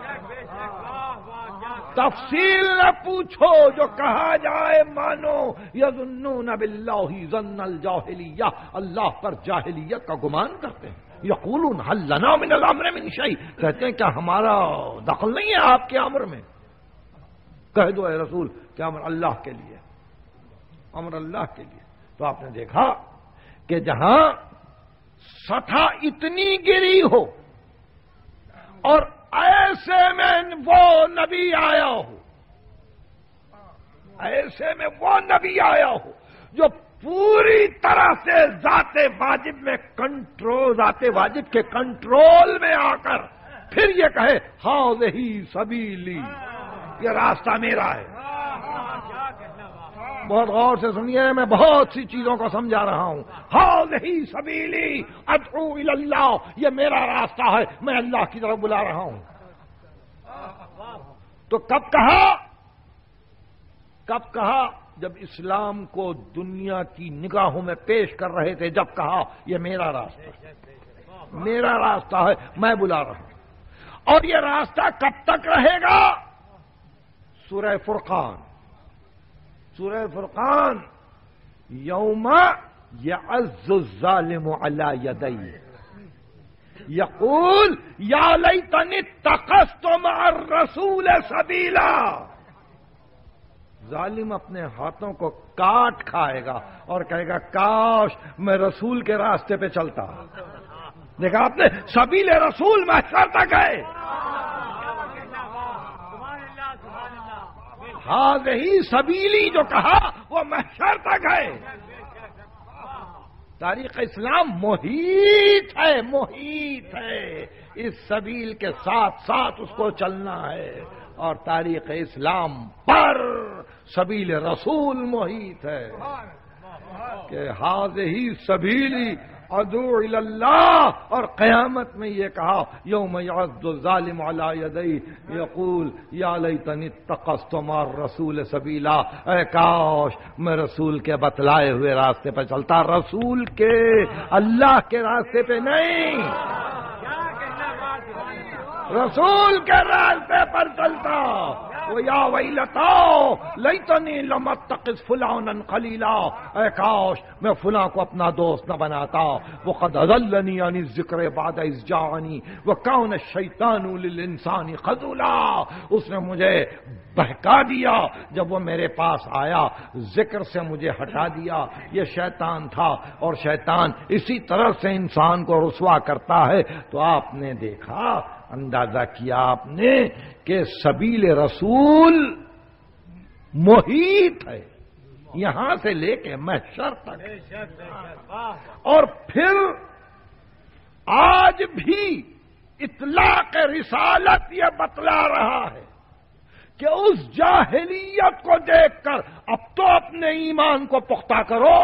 تفصیل نہ پوچھو، جو کہا جائے مانو۔ یظنون باللہ ظن الجاہلیہ، اللہ پر جاہلیت کا گمان کرتے ہیں۔ یقولون هل لنا من الامر من شیء، کہتے ہیں کیا ہمارا دخل نہیں ہے آپ کے امر میں؟ کہہ دو اے رسول کہ امر اللہ کے لیے، امر اللہ کے لیے۔ تو آپ نے دیکھا کہ جہاں سطح اتنی گری ہو اور ایسے میں وہ نبی آیا ہو، ایسے میں وہ نبی آیا ہو جو پوری طرح سے ذات واجب میں کنٹرول، ذات واجب کے کنٹرول میں آ کر پھر یہ کہے ہاذہ سبیلی، یہ راستہ میرا ہے۔ بہت غور سے سنیے، میں بہت سی چیزوں کو سمجھا رہا ہوں۔ ہاذہ سبیلی ادعو الی اللہ، یہ میرا راستہ ہے، میں اللہ کی طرف بلا رہا ہوں۔ تو کب کہا؟ کب کہا؟ جب اسلام کو دنیا کی نگاہوں میں پیش کر رہے تھے، جب کہا یہ میرا راستہ ہے، میرا راستہ ہے، میں بلا رہا ہوں۔ اور یہ راستہ کب تک رہے گا؟ سورہ فرقان، سورہ فرقان، یوم یعز الظالم علی یدیہ یقول یا لیتنی اتخذت مع الرسول سبیلا، ظالم اپنے ہاتھوں کو کاٹ کھائے گا اور کہے گا کاش میں رسول کے راستے پہ چلتا۔ دیکھا آپ نے، سبیل رسول محشر تک ہے۔ ہاذہ سبیلی جو کہا وہ محشر تک ہے۔ تاریخ اسلام محیط ہے، محیط ہے، اس سبیل کے ساتھ ساتھ اس کو چلنا ہے، اور تاریخ اسلام پر سبیل رسول محیط ہے کہ ہاذہ سبیلی ادعو الی اللہ، اور قیامت میں یہ کہا یوم یعض الظالم علی یدیہ یقول یا لیتنی اتخذت مع الرسول سبیلا، اے کاش میں رسول کے بتلائے ہوئے راستے پہ چلتا، رسول کے، اللہ کے راستے پہ نہیں، رسول کے راستے پر چلتا۔ یا ویلتا لیتنی لم اتخذ فلانا خلیلا، اے کاش میں فلاں کو اپنا دوست نہ بناتا، وقد اضلنی عن الذکر بعد اذ جاءنی وکان الشیطان للانسان خذولا، اس نے مجھے بہکا دیا جب وہ میرے پاس آیا، ذکر سے مجھے ہٹا دیا، یہ شیطان تھا، اور شیطان اسی طرح سے انسان کو رسوا کرتا ہے۔ تو آپ نے دیکھا، اندازہ کیا آپ نے کہ سبیل رسول محیط ہے، یہاں سے لے کے محشر تک، اور پھر آج بھی اطلاق رسالت یہ بتلا رہا ہے کہ اس جاہلیت کو دیکھ کر اب تو اپنے ایمان کو پختہ کرو،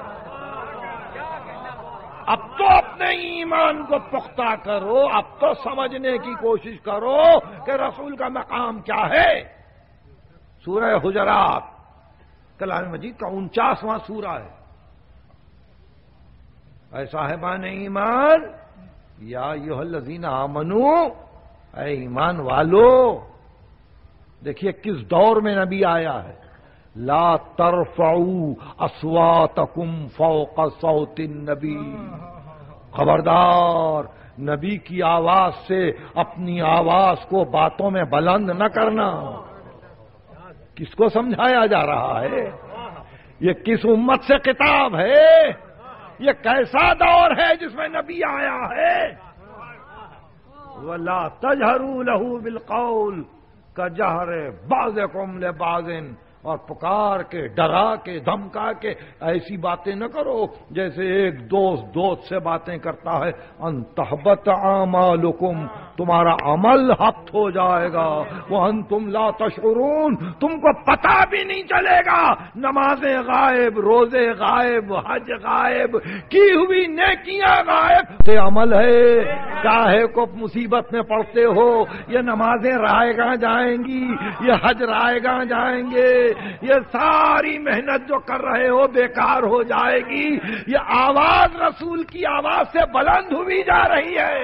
اب تو اپنے ایمان کو پختہ کرو، اب تو سمجھنے کی کوشش کرو کہ رسول کا مقام کیا ہے۔ سورہ حجرات کلام مجید کا انچاسواں سورہ ہے۔ اے صاحبان ایمان، یا ایھا الذین آمنو، اے ایمان والو، دیکھیے کس دور میں نبی آیا ہے. لا ترفعوا اصواتکم فوق صوت النبی، خبردار نبی کی آواز سے اپنی آواز کو باتوں میں بلند نہ کرنا. کس کو سمجھایا جا رہا ہے؟ یہ کس امت سے خطاب ہے؟ یہ کیسا دور ہے جس میں نبی آیا ہے؟ وَلَا تَجْهَرُوا لَهُ بِالْقَوْلِ كَجَهْرِ بَعْضِكُمْ لِبَعْضٍ، اور پکار کے، ڈرا کے، دھمکا کے ایسی باتیں نہ کرو جیسے ایک دوست دوست سے باتیں کرتا ہے. ان تحبط اعمالکم، تمہارا عمل حبط ہو جائے گا. وانتم لا تشعرون، تم کو پتہ بھی نہیں چلے گا. نمازیں غائب، روزے غائب، حج غائب، کی ہوئی نیکیاں غائب. تے عمل ہے، کاہے کو مصیبت میں پڑتے ہو؟ یہ نمازیں رائے گاں جائیں گی، یہ حج رائے گاں جائیں گے، یہ ساری محنت جو کر رہے ہو بیکار ہو جائے گی. یہ آواز رسول کی آواز سے بلند ہوئی جا رہی ہے.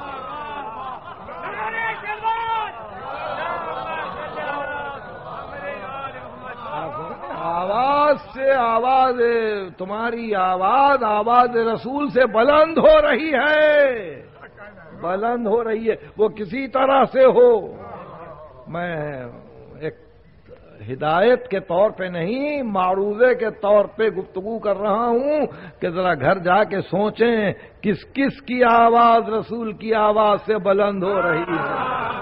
آواز سے آواز، تمہاری آواز آواز رسول سے بلند ہو رہی ہے، بلند ہو رہی ہے. وہ کسی طرح سے ہو. میں ایک ہدایت کے طور پہ نہیں، معروضے کے طور پہ گفتگو کر رہا ہوں کہ ذرا گھر جا کے سوچیں کس کس کی آواز رسول کی آواز سے بلند ہو رہی ہے.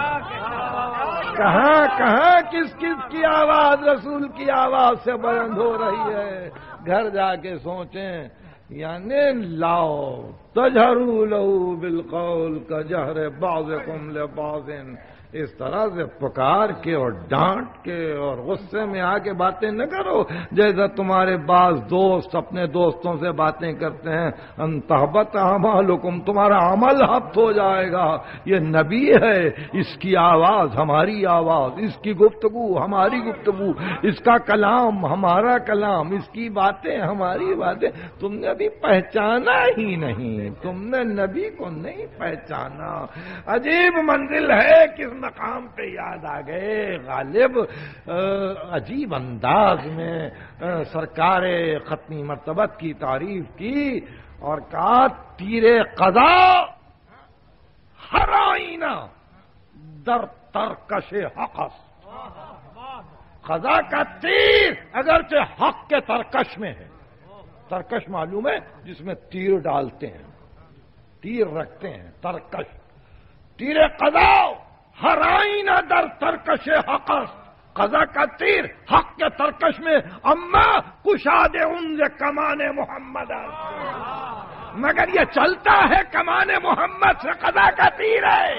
کہاں کہاں کس کس کی آواز رسول کی آواز سے بلند ہو رہی ہے. گھر جا کے سوچیں. یعنی لاؤ تجہروا لہ بالقول کجہر بعضکم لبعض، اس طرح سے پکار کے اور ڈانٹ کے اور غصے میں آ کے باتیں نہ کرو جیسا تمہارے بعض دوست اپنے دوستوں سے باتیں کرتے ہیں. ان تحبط اعمالکم، تمہارا عمل حبط ہو جائے گا. یہ نبی ہے، اس کی آواز ہماری آواز، اس کی گفتگو ہماری گفتگو، اس کا کلام ہمارا کلام، اس کی باتیں ہماری باتیں. تم نے ابھی پہچانا ہی نہیں، تم نے نبی کو نہیں پہچانا. عجیب منزل ہے، کس مقام پہ یاد آ گئے. غالب عجیب انداز میں سرکار ختمی مرتبت کی تعریف کی اور کہا تیر قضا ہر آئینہ در ترکش حقس. قضا کا تیر اگرچہ حق کے ترکش میں ہے. ترکش معلوم ہے جس میں تیر ڈالتے ہیں، تیر رکھتے ہیں، ترکش. تیر قضا ہر آئینہ در ترکش حقس، قضا کا تیر حق کے ترکش میں. اما کشاد انز کمان محمد، مگر یہ چلتا ہے کمان محمد سے قضا کا تیر ہے.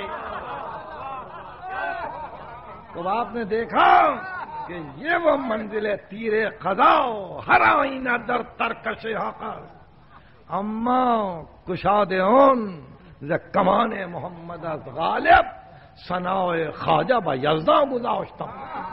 تو آپ نے دیکھا کہ یہ وہ منزل ہے تیر قضا ہر آئینہ در ترکش حقس. اما کشاد انز کمان محمد از غالب ثناء خواجہ با یزداں گذاشتہ.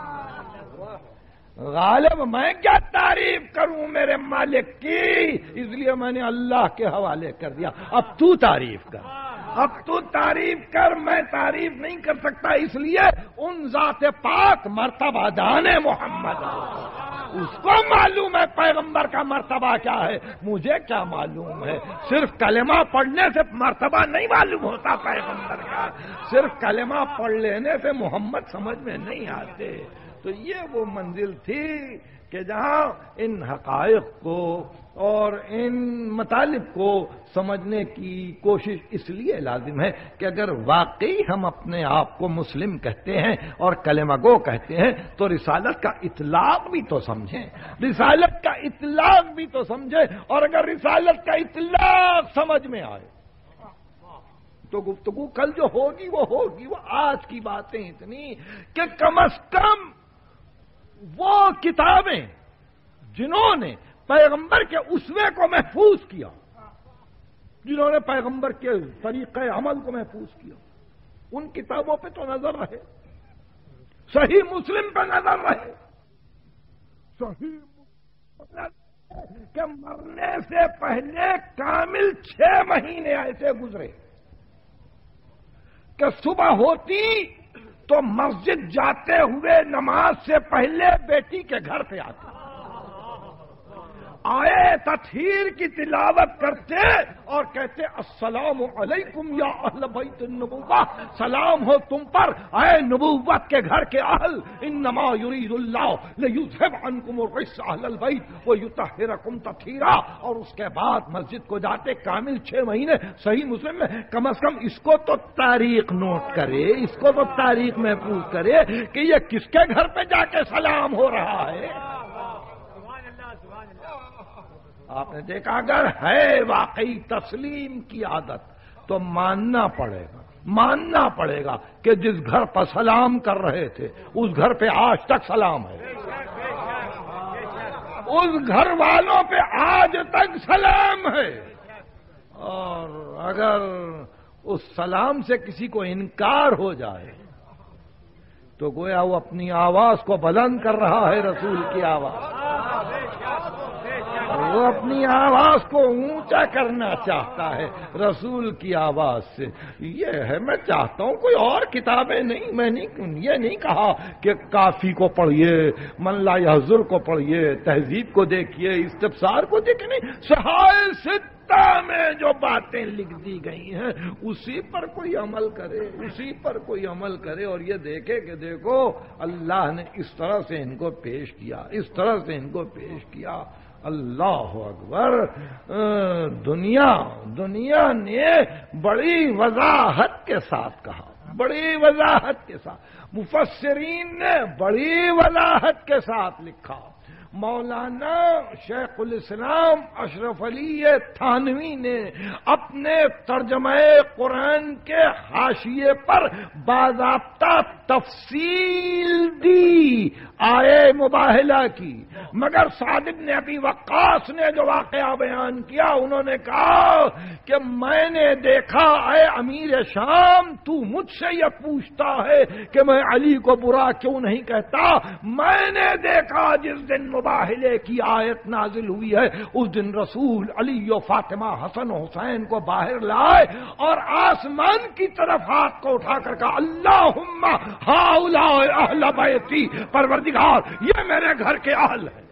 غالب میں کیا تعریف کروں میرے مالک کی، اس لیے میں نے اللہ کے حوالے کر دیا. اب تو تعریف کر، اب تو تعریف کر، میں تعریف نہیں کر سکتا. اس لیے ان ذات پاک مرتبہ جانے محمد، اس کو معلوم ہے پیغمبر کا مرتبہ کیا ہے. مجھے کیا معلوم ہے؟ صرف کلمہ پڑھنے سے مرتبہ نہیں معلوم ہوتا پیغمبر کا، صرف کلمہ پڑھ لینے سے محمد سمجھ میں نہیں آتے. تو یہ وہ منزل تھی کہ جہاں ان حقائق کو اور ان مطالب کو سمجھنے کی کوشش اس لیے لازم ہے کہ اگر واقعی ہم اپنے آپ کو مسلم کہتے ہیں اور کلمہ گو کہتے ہیں تو رسالت کا اطلاق بھی تو سمجھیں، رسالت کا اطلاق بھی تو سمجھیں. اور اگر رسالت کا اطلاق سمجھ میں آئے تو گفتگو کل جو ہوگی وہ ہوگی. وہ آج کی باتیں اتنی کہ کم از کم وہ کتابیں جنہوں نے پیغمبر کے اسوے کو محفوظ کیا، جنہوں نے پیغمبر کے طریقہ عمل کو محفوظ کیا، ان کتابوں پہ تو نظر رہے. صحیح مسلم پہ نظر رہے. صحیح مسلم کہ مرنے سے پہلے کامل چھ مہینے ایسے گزرے کہ صبح ہوتی تو مسجد جاتے ہوئے نماز سے پہلے بیٹی کے گھر پہ آتے، آئے تطہیر کی تلاوت کرتے اور کہتے السلام علیکم یا اہل بیت النبوہ، سلام ہو تم پر اے نبوت کے گھر کے اہل، انما یرید اللہ لیذھب عنکم الرجس اہل البیت ویطہرکم تطہیرا، اور اس کے بعد مسجد کو جاتے کامل چھ مہینے۔ صحیح مسلم میں کم از کم اس کو تو تاریخ نوٹ کرے، اس کو تو تاریخ محفوظ کرے کہ یہ کس کے گھر پہ جا کے سلام ہو رہا ہے۔ آپ نے دیکھا اگر ہے واقعی تسلیم کی عادت تو ماننا پڑے گا، ماننا پڑے گا کہ جس گھر پر سلام کر رہے تھے اس گھر پہ آج تک سلام ہے، اس گھر والوں پہ آج تک سلام ہے۔ اور اگر اس سلام سے کسی کو انکار ہو جائے تو گویا وہ اپنی آواز کو بلند کر رہا ہے، رسول کی آواز، وہ اپنی آواز کو اونچا کرنا چاہتا ہے رسول کی آواز سے۔ یہ ہے، میں چاہتا ہوں کوئی اور کتابیں نہیں، میں نہیں یہ نہیں کہا کہ کافی کو پڑھیے، من لا یحضر کو پڑھیے، تہذیب کو دیکھیے، استفسار کو دیکھیے، نہیں، صحائف ستہ میں جو باتیں لکھ دی گئی ہیں اسی پر کوئی عمل کرے، اسی پر کوئی عمل کرے اور یہ دیکھے کہ دیکھو اللہ نے اس طرح سے ان کو پیش کیا، اس طرح سے ان کو پیش کیا۔ اللہ اکبر۔ دنیا دنیا نے بڑی وضاحت کے ساتھ کہا، بڑی وضاحت کے ساتھ، مفسرین نے بڑی وضاحت کے ساتھ لکھا۔ مولانا شیخ الاسلام اشرف علی تھانوی نے اپنے ترجمہ قرآن کے حاشیے پر باضابطہ تفصیل دی، آئے مباہلہ کی، مگر سعد بن ابی وقاص نے جو واقعہ بیان کیا انہوں نے کہا کہ میں نے دیکھا اے امیر شام تو مجھ سے یہ پوچھتا ہے کہ میں علی کو برا کیوں نہیں کہتا، میں نے دیکھا جس دن مباہلے کی آیت نازل ہوئی ہے اس دن رسول علی و فاطمہ حسن و حسین کو باہر لائے اور آسمان کی طرف ہاتھ کو اٹھا کر کہا اللہم ہؤلاء اہل بیتی، پروردگار یہ میرے گھر کے اہل ہیں۔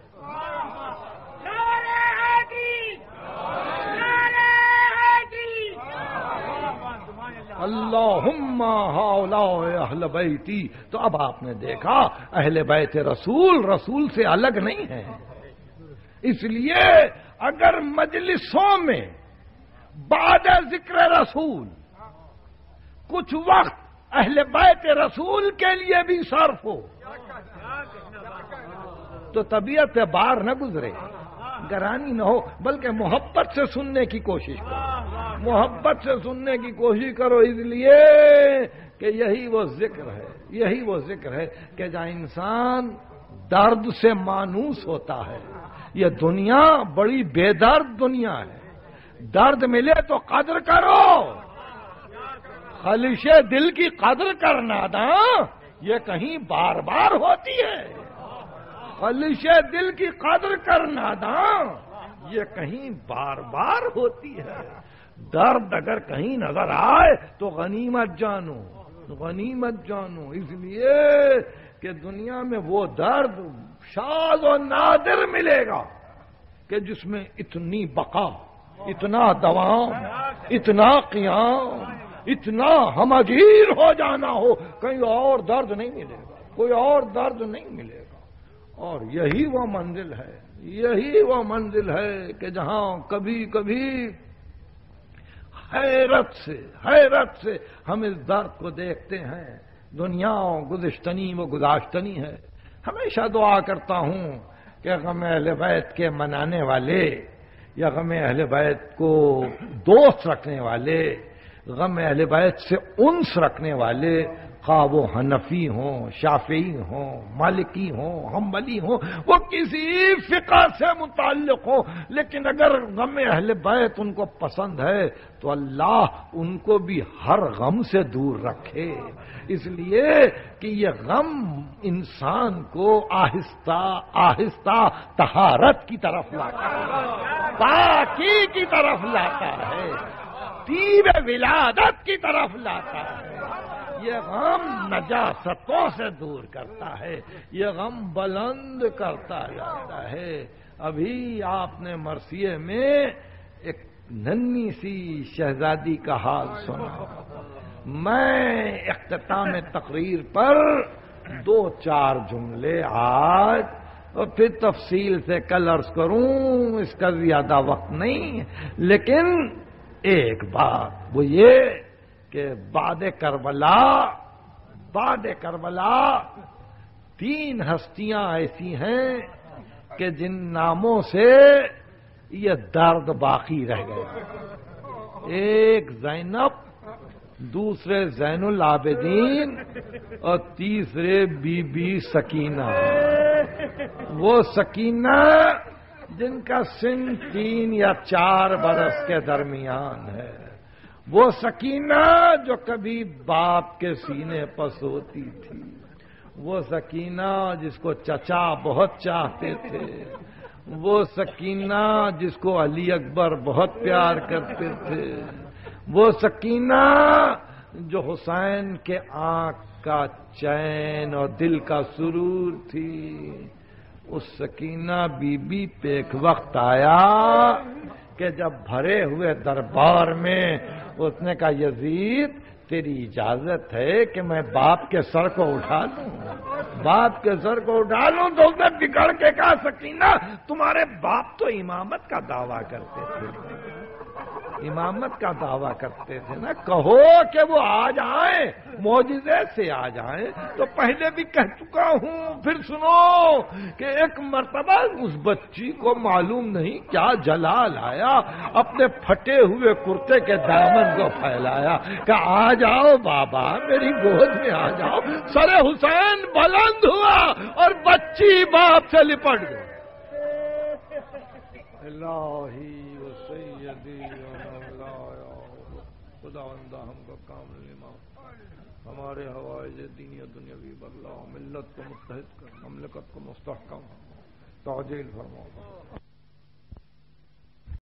اللہم ہؤلاء اہل بیتی، تو اب آپ نے دیکھا اہل بیت رسول رسول سے الگ نہیں ہے، اس لیے اگر مجلسوں میں بعد ذکر رسول کچھ وقت اہل بیت رسول کے لیے بھی صرف ہو تو طبیعت سے باہر نہ گزرے، گرانی نہ ہو، بلکہ محبت سے سننے کی کوشش کرو، محبت سے سننے کی کوشش کرو، اس لیے کہ یہی وہ ذکر ہے، یہی وہ ذکر ہے کہ جہاں انسان درد سے مانوس ہوتا ہے۔ یہ دنیا بڑی بے درد دنیا ہے، درد ملے تو قدر کرو، خلش دل کی قدر کرنا دا یہ کہیں بار بار ہوتی ہے، خلش دل کی قدر کرنا دا یہ کہیں بار بار ہوتی ہے۔ درد اگر کہیں نظر آئے تو غنیمت جانو، غنیمت جانو، اس لیے کہ دنیا میں وہ درد شاذ و نادر ملے گا کہ جس میں اتنی بقا، اتنا دوام، اتنا قیام، اتنا ہمگیر ہو جانا ہو، کہیں اور درد نہیں ملے گا، کوئی اور درد نہیں ملے گا۔ اور یہی وہ منزل ہے، یہی وہ منزل ہے کہ جہاں کبھی کبھی حیرت سے حیرت سے ہم اس درد کو دیکھتے ہیں۔ دنیا گزشتنی و گزاشتنی ہے۔ ہمیشہ دعا کرتا ہوں کہ غم اہل بیت کے منانے والے یا غم اہل بیت کو دوست رکھنے والے، غم اہل بیت سے انس رکھنے والے، خواہ وہ حنفی ہوں، شافعی ہوں، مالکی ہوں، حنبلی ہوں، وہ کسی فقہ سے متعلق ہو، لیکن اگر غم اہل بیت ان کو پسند ہے تو اللہ ان کو بھی ہر غم سے دور رکھے، اس لیے کہ یہ غم انسان کو آہستہ آہستہ طہارت کی طرف لاتا ہے، پاکی کی طرف لاتا ہے، طیب ولادت کی طرف لاتا ہے۔ یہ غم نجاستوں سے دور کرتا ہے، یہ غم بلند کرتا جاتا ہے۔ ابھی آپ نے مرثیے میں ایک ننھی سی شہزادی کا حال سنا۔ میں اختتام تقریر پر دو چار جملے آج اور پھر تفصیل سے کل عرض کروں، اس کا زیادہ وقت نہیں، لیکن ایک بات وہ یہ کہ بعد کربلا بعد کربلا تین ہستیاں ایسی ہیں کہ جن ناموں سے یہ درد باقی رہ گئے۔ ایک زینب، دوسرے زین العابدین اور تیسرے بی بی سکینہ۔ وہ سکینہ جن کا سن تین یا چار برس کے درمیان ہے، وہ سکینہ جو کبھی باپ کے سینے پر سوتی تھی، وہ سکینہ جس کو چچا بہت چاہتے تھے، وہ سکینہ جس کو علی اکبر بہت پیار کرتے تھے، وہ سکینہ جو حسین کے آنکھ کا چین اور دل کا سرور تھی، اس سکینہ بی بی پہ ایک وقت آیا کہ جب بھرے ہوئے دربار میں اس نے کہا یزید تیری اجازت ہے کہ میں باپ کے سر کو اٹھا لوں؟ باپ کے سر کو اٹھا لوں تو اس نے بگڑ کے کہا سکینہ تمہارے باپ تو امامت کا دعویٰ کرتے تھے، امامت کا دعویٰ کرتے تھے نا، کہو کہ وہ آ جائیں، معجزے سے آ جائیں۔ تو پہلے بھی کہہ چکا ہوں، پھر سنو کہ ایک مرتبہ اس بچی کو معلوم نہیں کیا جلال آیا، اپنے پھٹے ہوئے کرتے کے دامن کو پھیلایا کہ آ جاؤ بابا میری گود میں آ جاؤ۔ سر حسین بلند ہوا اور بچی باپ سے لپٹ گئی۔ الہی و سیدی خدا بندہ ہم کو کامل امام، ہمارے حوائج دینی دنیاوی بدلاؤ، ملت کو متحد کر، مملکت کو مستحکم، تعجیل فرماؤ۔